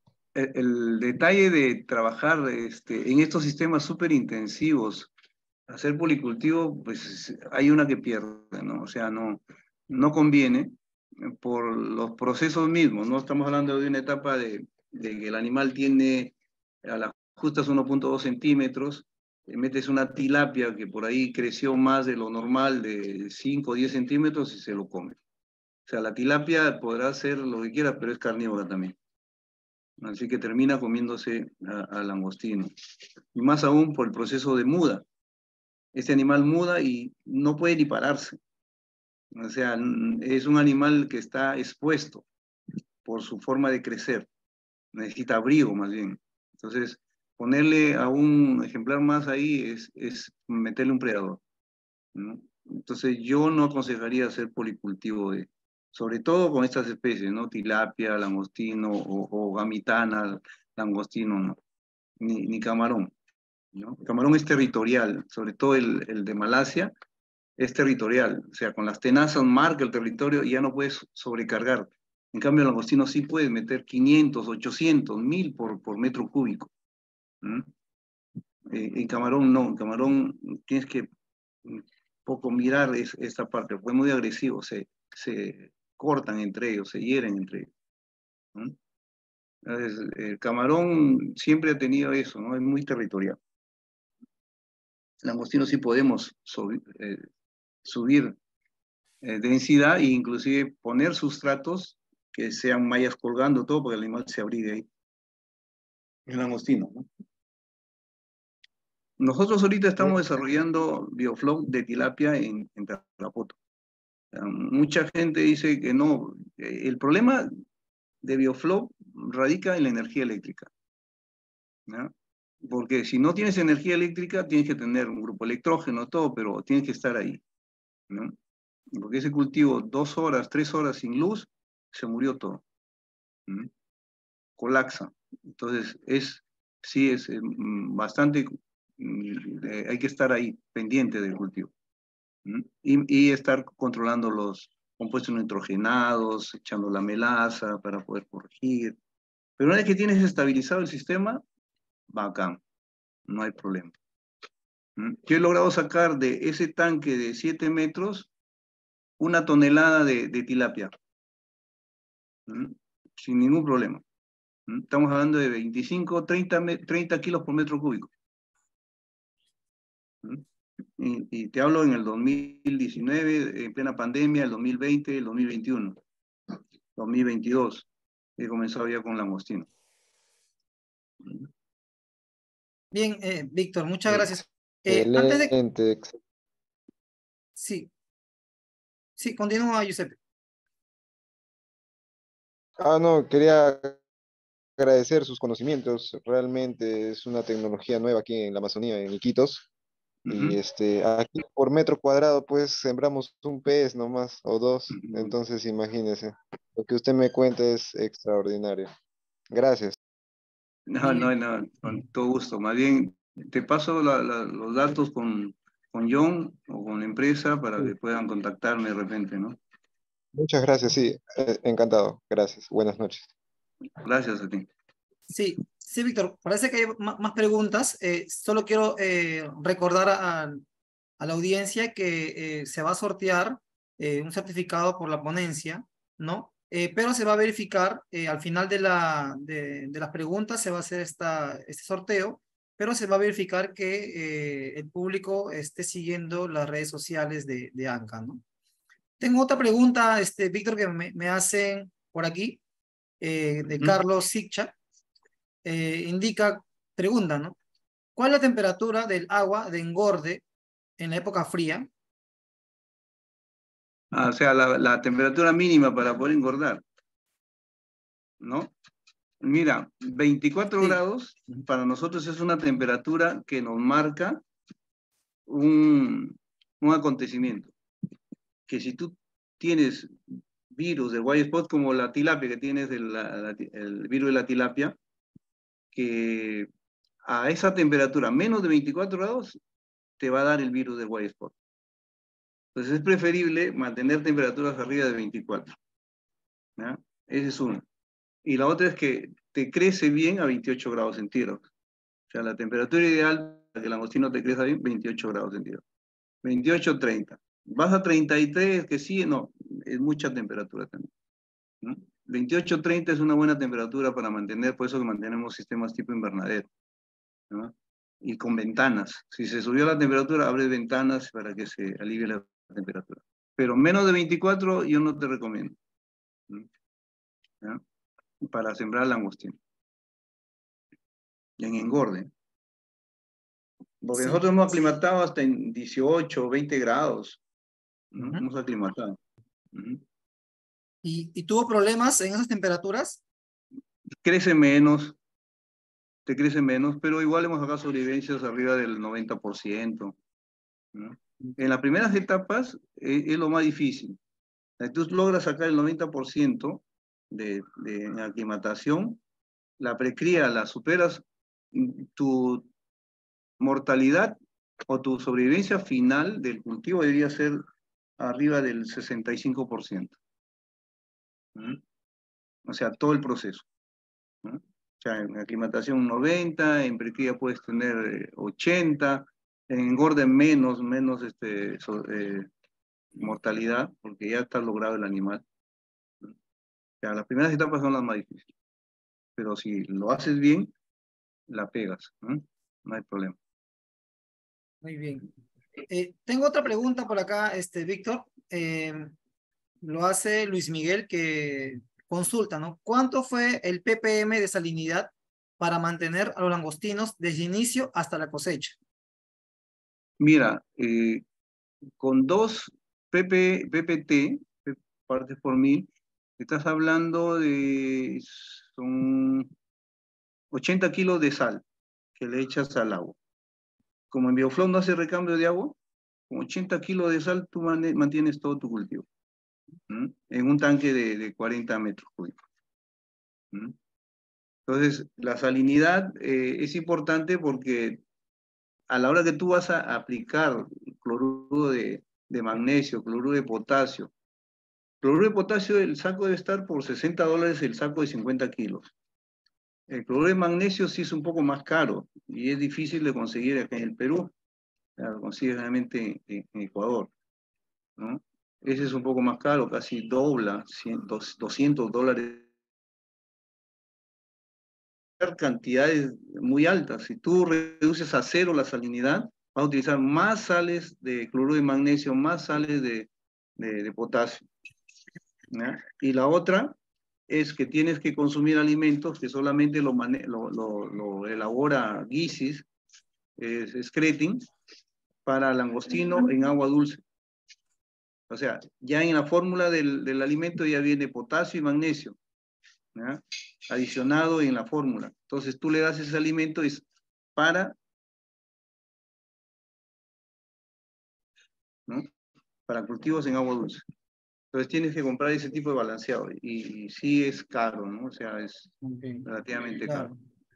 El detalle de trabajar en estos sistemas súper intensivos, hacer policultivo, pues hay una que pierde, ¿no? O sea, no conviene por los procesos mismos, no estamos hablando de una etapa de que el animal tiene a las justas 1,2 centímetros, metes una tilapia que por ahí creció más de lo normal de 5 o 10 centímetros y se lo come. O sea, la tilapia podrá hacer lo que quiera, pero es carnívora también. Así que termina comiéndose al langostino. Y más aún por el proceso de muda. Este animal muda y no puede ni pararse. O sea, es un animal que está expuesto por su forma de crecer. Necesita abrigo más bien. Entonces, ponerle a un ejemplar más ahí es meterle un predador, ¿no? Entonces, yo no aconsejaría hacer policultivo sobre todo con estas especies, ¿no? Tilapia, langostino o gamitana, langostino, ¿no? Ni camarón, ¿no? El camarón es territorial, sobre todo el de Malasia es territorial, o sea, con las tenazas marca el territorio y ya no puedes sobrecargar. En cambio, el langostino sí puedes meter 500, 800, 1000 por metro cúbico. ¿Mm? En camarón no, en camarón tienes que poco mirar esta parte, porque es muy agresivo, se cortan entre ellos, se hieren entre ellos. ¿No? Entonces, el camarón siempre ha tenido eso, ¿no? Es muy territorial. Langostino sí podemos subir densidad e inclusive poner sustratos que sean mallas colgando todo para que el animal se abrigue ahí. El langostino, ¿no? Nosotros ahorita estamos Eh, desarrollando biofloc de tilapia en Tarapoto. Mucha gente dice que no. El problema de biofloc radica en la energía eléctrica, ¿no? Porque si no tienes energía eléctrica, tienes que tener un grupo electrógeno, todo, pero tienes que estar ahí, ¿no? Porque ese cultivo, 2 horas, 3 horas sin luz, se murió todo, ¿no? Colapsa. Entonces, sí, es bastante, hay que estar ahí, pendiente del cultivo. ¿Mm? Y estar controlando los compuestos nitrogenados, echando la melaza para poder corregir. Pero una vez que tienes estabilizado el sistema, bacán, no hay problema. ¿Mm? Yo he logrado sacar de ese tanque de 7 metros 1 tonelada de tilapia, ¿Mm? Sin ningún problema. ¿Mm? Estamos hablando de 25, 30 kilos por metro cúbico. ¿Mm? Y te hablo en el 2019, en plena pandemia, el 2020, el 2021, 2022. He comenzado ya con langostino. Bien, Víctor, muchas gracias. Antes de... Excelente. Sí, sí, continúa, Giuseppe. No, quería agradecer sus conocimientos. Realmente es una tecnología nueva aquí en la Amazonía, en Iquitos. Y Ujú. aquí por metro cuadrado, pues sembramos un pez nomás o dos. Entonces, imagínese. Lo que usted me cuenta es extraordinario. Gracias. No, no, Bien, no, con todo gusto. Más bien, te paso los datos con John o con la empresa para que Sí. puedan contactarme de repente, ¿no? Muchas gracias, sí. Encantado. Gracias. Buenas noches. Gracias a ti. sí, sí, Víctor, parece que hay más preguntas. Solo quiero recordar a la audiencia que se va a sortear un certificado por la ponencia, ¿no? Pero se va a verificar al final de las preguntas, se va a hacer este sorteo, pero se va a verificar que el público esté siguiendo las redes sociales de ANCA, ¿no? Tengo otra pregunta, Víctor, que me hacen por aquí, de Carlos Siccha. Pregunta, ¿no? ¿Cuál es la temperatura del agua de engorde en la época fría? O sea, la temperatura mínima para poder engordar, ¿no? Mira, 24 Sí. grados para nosotros es una temperatura que nos marca un acontecimiento. Que si tú tienes virus de white spot como la tilapia, que tienes el virus de la tilapia, que a esa temperatura, menos de 24 grados, te va a dar el virus de white spot. Entonces es preferible mantener temperaturas arriba de 24. ¿Ya? Ese es uno. Y la otra es que te crece bien a 28 grados centígrados. O sea, la temperatura ideal para que el langostino te crezca bien, 28 grados centígrados. 28, 30. Vas a 33, que sí, no, es mucha temperatura también, ¿no? 28, 30 es una buena temperatura para mantener, por eso que mantenemos sistemas tipo invernadero, ¿no? Y con ventanas. Si se subió la temperatura, abre ventanas para que se alivie la temperatura. Pero menos de 24 yo no te recomiendo, ¿no? Para sembrar langostino. Y en engorde. Porque Sí. nosotros hemos aclimatado hasta en 18 o 20 grados, ¿no? Hemos aclimatado. ¿Y tuvo problemas en esas temperaturas? Crece menos, te crece menos, pero igual hemos sacado sobrevivencias arriba del 90%, ¿no? En las primeras etapas es lo más difícil. Tú logras sacar el 90% de aclimatación, la precría la superas, tu mortalidad o tu sobrevivencia final del cultivo debería ser arriba del 65%. O sea, todo el proceso, ¿no? O sea, en aclimatación 90, en precría puedes tener 80, en engorde menos mortalidad, porque ya está logrado el animal. O sea, las primeras etapas son las más difíciles, pero si lo haces bien, la pegas, ¿no? No hay problema. Muy bien. Tengo otra pregunta por acá, Víctor. Lo hace Luis Miguel, que consulta, ¿no? ¿Cuánto fue el ppm de salinidad para mantener a los langostinos desde inicio hasta la cosecha? Mira, con 2 PPT, partes por mil, estás hablando de son 80 kilos de sal que le echas al agua. Como en Bioflow no hace recambio de agua, con 80 kilos de sal tú mantienes todo tu cultivo, en un tanque de 40 metros cúbicos. Entonces, la salinidad es importante porque a la hora que tú vas a aplicar cloruro de magnesio, cloruro de potasio, el saco debe estar por $60 el saco de 50 kilos. El cloruro de magnesio sí es un poco más caro y es difícil de conseguir acá en el Perú. Lo consigues realmente en Ecuador, ¿no? Ese es un poco más caro, casi dobla, $200. Cantidades muy altas. Si tú reduces a 0 la salinidad, vas a utilizar más sales de cloruro de magnesio, más sales de potasio, ¿no? Y la otra es que tienes que consumir alimentos que solamente lo elabora Gysis, Scretin, para langostino en agua dulce. O sea, ya en la fórmula del alimento ya viene potasio y magnesio, ¿ya? Adicionado en la fórmula. Entonces tú le das ese alimento es para, ¿no? Para cultivos en agua dulce. Entonces tienes que comprar ese tipo de balanceado y sí es caro, ¿no? O sea, es relativamente caro.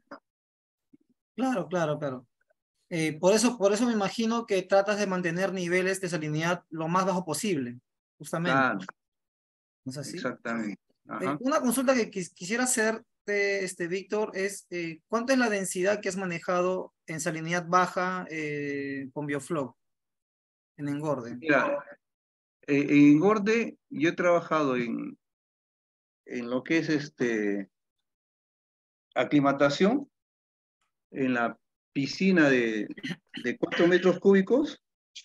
Claro. Por eso me imagino que tratas de mantener niveles de salinidad lo más bajo posible, justamente. Claro, ¿No es así? exactamente. Ajá. Una consulta que quisiera hacer, Víctor, es ¿cuánto es la densidad que has manejado en salinidad baja con Bioflow, en engorde? Mira, en engorde yo he trabajado en lo que es aclimatación, en la piscina de 4 metros cúbicos,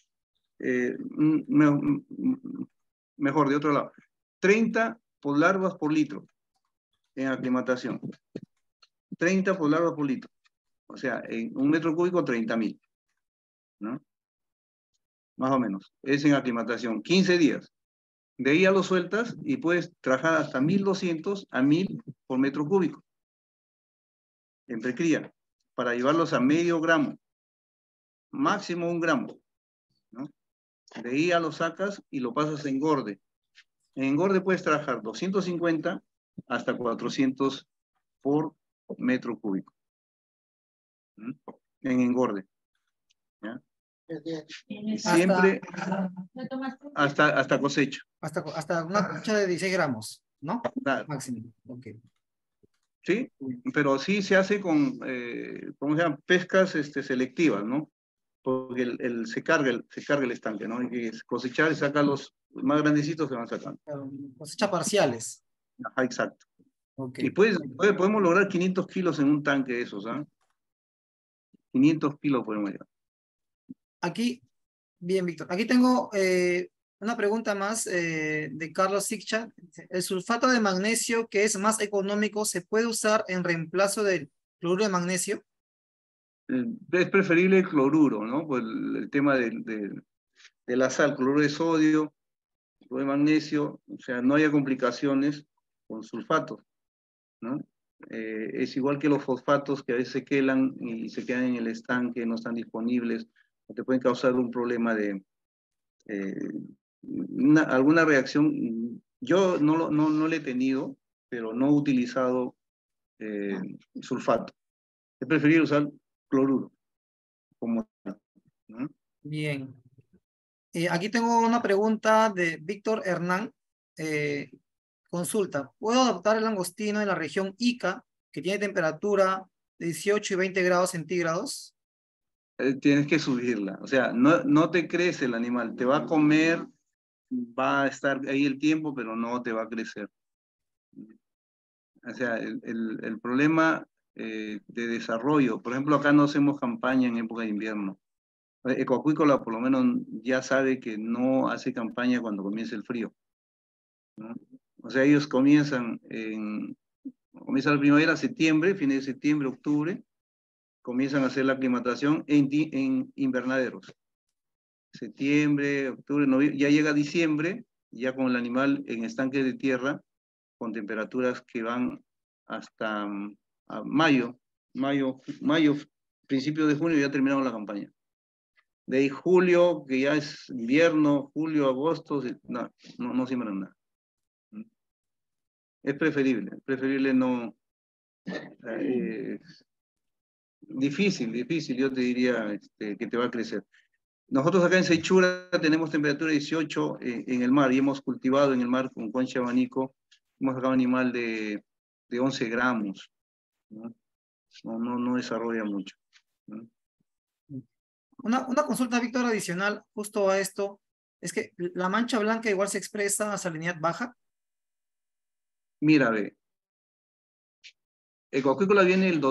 mejor, de otro lado, 30 larvas por litro en aclimatación. 30 larvas por litro. O sea, en 1 metro cúbico, 30.000, ¿no? Más o menos. Es en aclimatación. 15 días. De ahí ya lo sueltas y puedes trabajar hasta 1.200 a 1.000 por metro cúbico en precría, para llevarlos a medio gramo, máximo 1 gramo, ¿no? De ahí ya lo sacas y lo pasas a engorde. En engorde puedes trabajar 250 hasta 400 por metro cúbico, ¿no? En engorde, ¿ya? Siempre hasta cosecha. Hasta una cosecha de 16 gramos, ¿no? Claro. Máximo. Ok. Sí, pero sí se hace con, ¿cómo se llama? Pescas selectivas, ¿no? Porque se carga el estanque, ¿no? Hay que cosechar y sacar los más grandecitos, se van sacando. Cosecha parciales. Ajá, exacto. Ok. Y podemos lograr 500 kilos en un tanque de esos, ¿ah? 500 kilos podemos llegar. Aquí, bien, Víctor. Aquí tengo una pregunta más de Carlos Siccha. ¿El sulfato de magnesio, que es más económico, se puede usar en reemplazo del cloruro de magnesio? Es preferible el cloruro, ¿no? Pues el tema de la sal, cloruro de sodio, cloruro de magnesio, o sea, no haya complicaciones con sulfatos, ¿no? Es igual que los fosfatos que a veces se quelan y se quedan en el estanque, no están disponibles, o te pueden causar un problema de alguna reacción. Yo no le he tenido, pero no he utilizado sulfato. He preferido usar cloruro como tal, ¿no? Bien. Aquí tengo una pregunta de Víctor Hernán. Eh, Consulta, ¿puedo adoptar el langostino en la región Ica, que tiene temperatura de 18 y 20 grados centígrados? Tienes que subirla. O sea, no te crece el animal. Te va a comer, va a estar ahí el tiempo, pero no te va a crecer. O sea, el problema de desarrollo, por ejemplo, acá no hacemos campaña en época de invierno. Ecoacuícola por lo menos ya sabe que no hace campaña cuando comienza el frío, ¿no? O sea, ellos comienza la primavera, septiembre, fines de septiembre, octubre, comienzan a hacer la aclimatación en invernaderos. Septiembre, octubre, noviembre, ya llega diciembre, ya con el animal en estanques de tierra, con temperaturas que van hasta a mayo, principio de junio ya terminaron la campaña. De ahí julio, que ya es invierno, julio, agosto, no siembran nada. Es preferible no. Difícil, yo te diría que te va a crecer. Nosotros acá en Sechura tenemos temperatura 18 en el mar y hemos cultivado en el mar con concha de abanico, hemos sacado animal de 11 gramos, ¿no? No desarrolla mucho, ¿no? Una consulta, Víctor, adicional justo a esto, es que la mancha blanca igual se expresa a salinidad baja. Mira, ve, Ecoacuícola viene el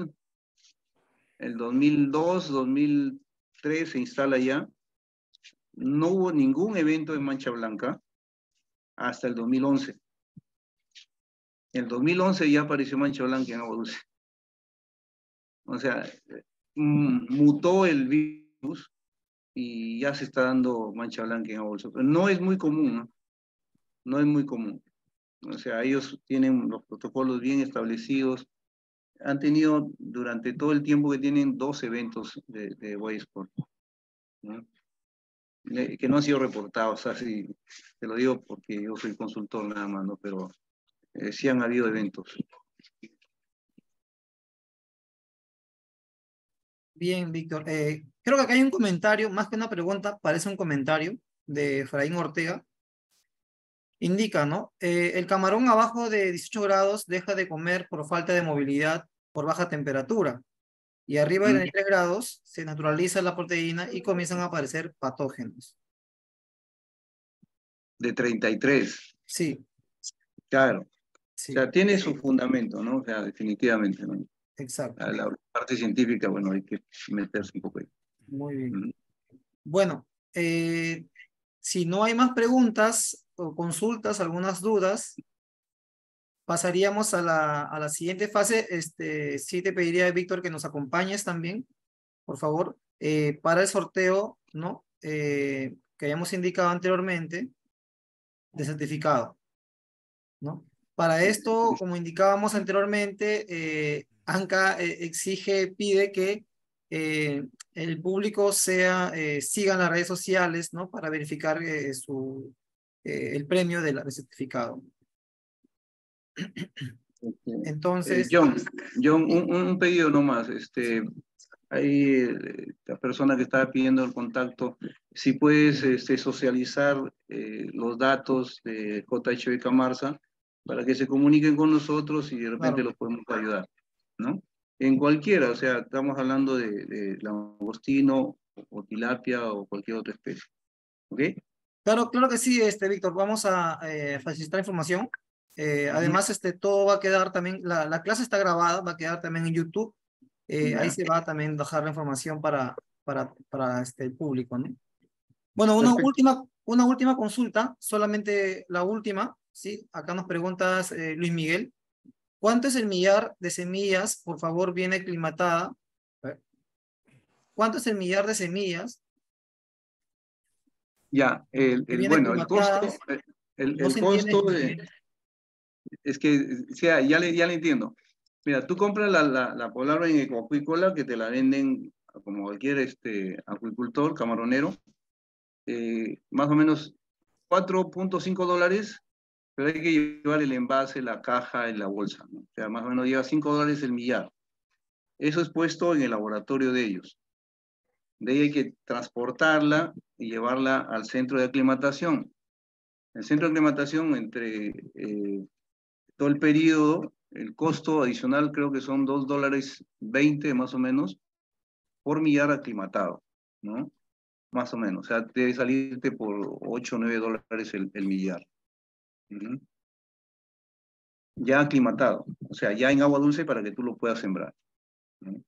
2002, 2003 se instala ya. No hubo ningún evento de mancha blanca hasta el 2011. En el 2011 ya apareció mancha blanca en agua dulce. O sea, mutó el virus y ya se está dando mancha blanca en agua dulce. Pero no es muy común, ¿no? No es muy común. O sea, ellos tienen los protocolos bien establecidos. Han tenido durante todo el tiempo que tienen 2 eventos de Sport, ¿no? Que no han sido reportados, así te lo digo porque yo soy consultor nada más, ¿no? Pero sí han habido eventos. Bien, Víctor. Creo que acá hay un comentario, más que una pregunta, parece un comentario de Efraín Ortega. Indica, ¿no? El camarón abajo de 18 grados deja de comer por falta de movilidad por baja temperatura. Y arriba de 33 grados se naturaliza la proteína y comienzan a aparecer patógenos. De 33. Sí, Claro. O sí. sea, tiene su fundamento, ¿no? O sea, definitivamente, ¿no? exacto. A la parte científica, bueno, hay que meterse un poco ahí. Muy bien. Mm. Bueno, si no hay más preguntas o consultas, algunas dudas, pasaríamos a la siguiente fase. Sí te pediría, Víctor, que nos acompañes también, por favor, para el sorteo, ¿no? Que hayamos indicado anteriormente de certificado, ¿no? Para esto, como indicábamos anteriormente, ANCA pide que el público siga en las redes sociales, ¿no? Para verificar el premio del certificado. Entonces, John, sí, un pedido nomás. Hay la persona que estaba pidiendo el contacto, si puedes socializar los datos de JHBK Marsa para que se comuniquen con nosotros y de repente claro. los podemos ayudar, ¿no? En cualquiera, o sea, estamos hablando de langostino o tilapia o cualquier otra especie, ¿ok? Claro, claro que sí, Víctor, vamos a facilitar información. Ujú. Además, todo va a quedar también, la clase está grabada, va a quedar también en YouTube. Ahí Ya, se va a también dejar la información para el público, ¿no? Bueno, perfecto. una última consulta, solamente la última, ¿sí? Acá nos preguntas, Luis Miguel, ¿cuánto es el millar de semillas? Por favor, viene aclimatada. A ver, ¿cuánto es el millar de semillas Ya, que viene bueno, el costo, aclimatadas? No el se entiende costo bien. es que, o sea, ya le entiendo. Mira, tú compras la palabra en acuícola que te la venden como cualquier acuicultor, camaronero, más o menos $4.5, pero hay que llevar el envase, la caja y la bolsa, ¿no? O sea, más o menos lleva $5 el millar. Eso es puesto en el laboratorio de ellos. De ahí hay que transportarla y llevarla al centro de aclimatación. El centro de aclimatación, entre todo el periodo, el costo adicional creo que son $2.20 más o menos por millar aclimatado, ¿no? Más o menos, o sea, debe salirte por $8 o $9 el millar. Ujú. Ya aclimatado, o sea, ya en agua dulce para que tú lo puedas sembrar, ¿no?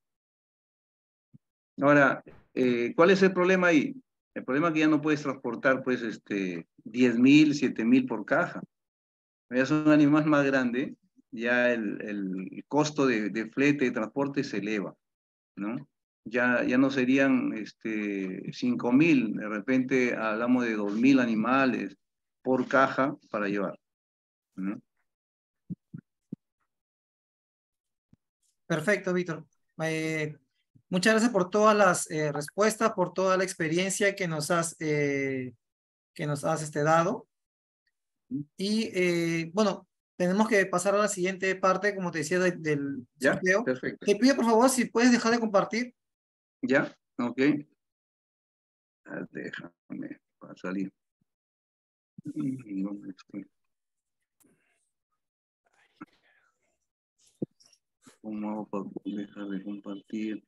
Ahora, ¿cuál es el problema ahí? El problema es que ya no puedes transportar, pues, 10.000, 7.000 por caja. Ya es un animal más grande, ya el costo de flete, de transporte se eleva, ¿no? Ya no serían 5.000, de repente hablamos de 2.000 animales por caja para llevar, ¿no? Perfecto, Víctor. Eh, Muchas gracias por todas las respuestas, por toda la experiencia que nos has dado. Y bueno, tenemos que pasar a la siguiente parte, como te decía, del ¿Ya? sorteo. Perfecto. Te pido, por favor, si puedes dejar de compartir. ¿Ya? Ok. Déjame para salir. ¿Dónde estoy? ¿Cómo hago para dejar de compartir?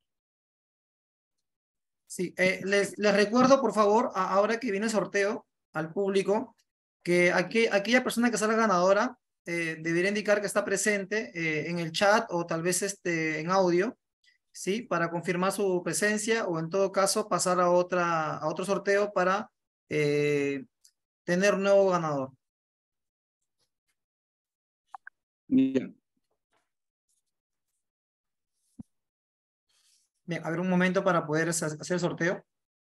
Sí, les recuerdo, por favor, ahora que viene el sorteo al público, que aquella persona que salga ganadora debería indicar que está presente en el chat o tal vez en audio, ¿sí? Para confirmar su presencia o en todo caso pasar a otro sorteo para eh, tener un nuevo ganador. Bien. Bien, a ver un momento para poder hacer el sorteo.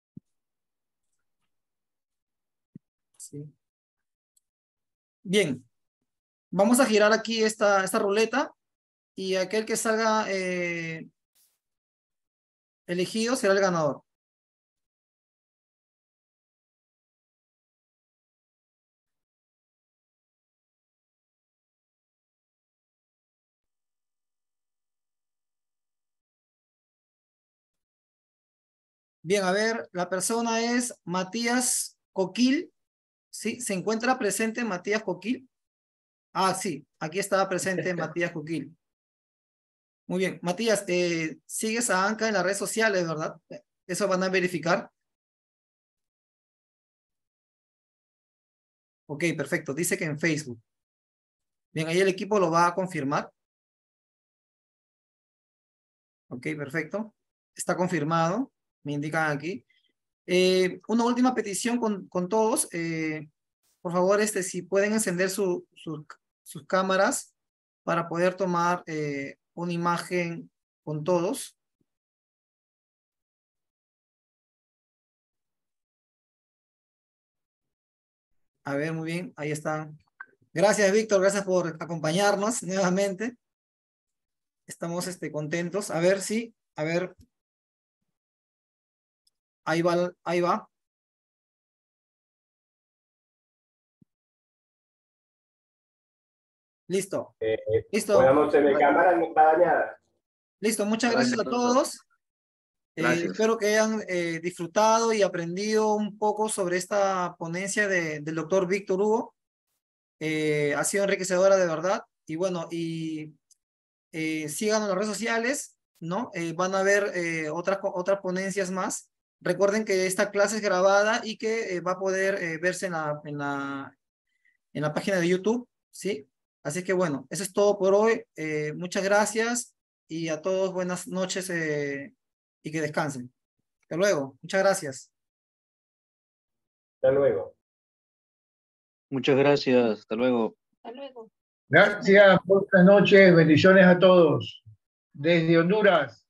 Sí. Bien, vamos a girar aquí esta ruleta y aquel que salga elegido será el ganador. Bien, a ver, la persona es Matías Coquil, ¿sí? ¿Se encuentra presente Matías Coquil? Ah, sí, aquí estaba presente Matías Coquil. Muy bien, Matías, sigues a Anca en las redes sociales, ¿verdad? Eso van a verificar. Ok, perfecto, dice que en Facebook. Bien, ahí el equipo lo va a confirmar. Ok, perfecto. Está confirmado, me indican aquí. Una última petición con todos. Por favor, si pueden encender sus cámaras para poder tomar una imagen con todos. A ver, muy bien, ahí están. Gracias, Víctor, gracias por acompañarnos nuevamente. Estamos contentos. A ver, sí, a ver. Ahí va, ahí va. Listo. Listo, Buenas doctor. noches, mi cámara no está dañada. Listo, muchas gracias a Doctor. todos. Gracias. Espero que hayan disfrutado y aprendido un poco sobre esta ponencia del doctor Víctor Hugo. Ha sido enriquecedora de verdad. Y bueno, síganos en las redes sociales, ¿no? Van a ver otras ponencias más. Recuerden que esta clase es grabada y que va a poder verse en la página de YouTube, ¿sí? Así que bueno, eso es todo por hoy. Muchas gracias y a todos buenas noches y que descansen. Hasta luego. Muchas gracias. Hasta luego. Muchas gracias. Hasta luego. Hasta luego. Gracias, buenas noches, bendiciones a todos. Desde Honduras.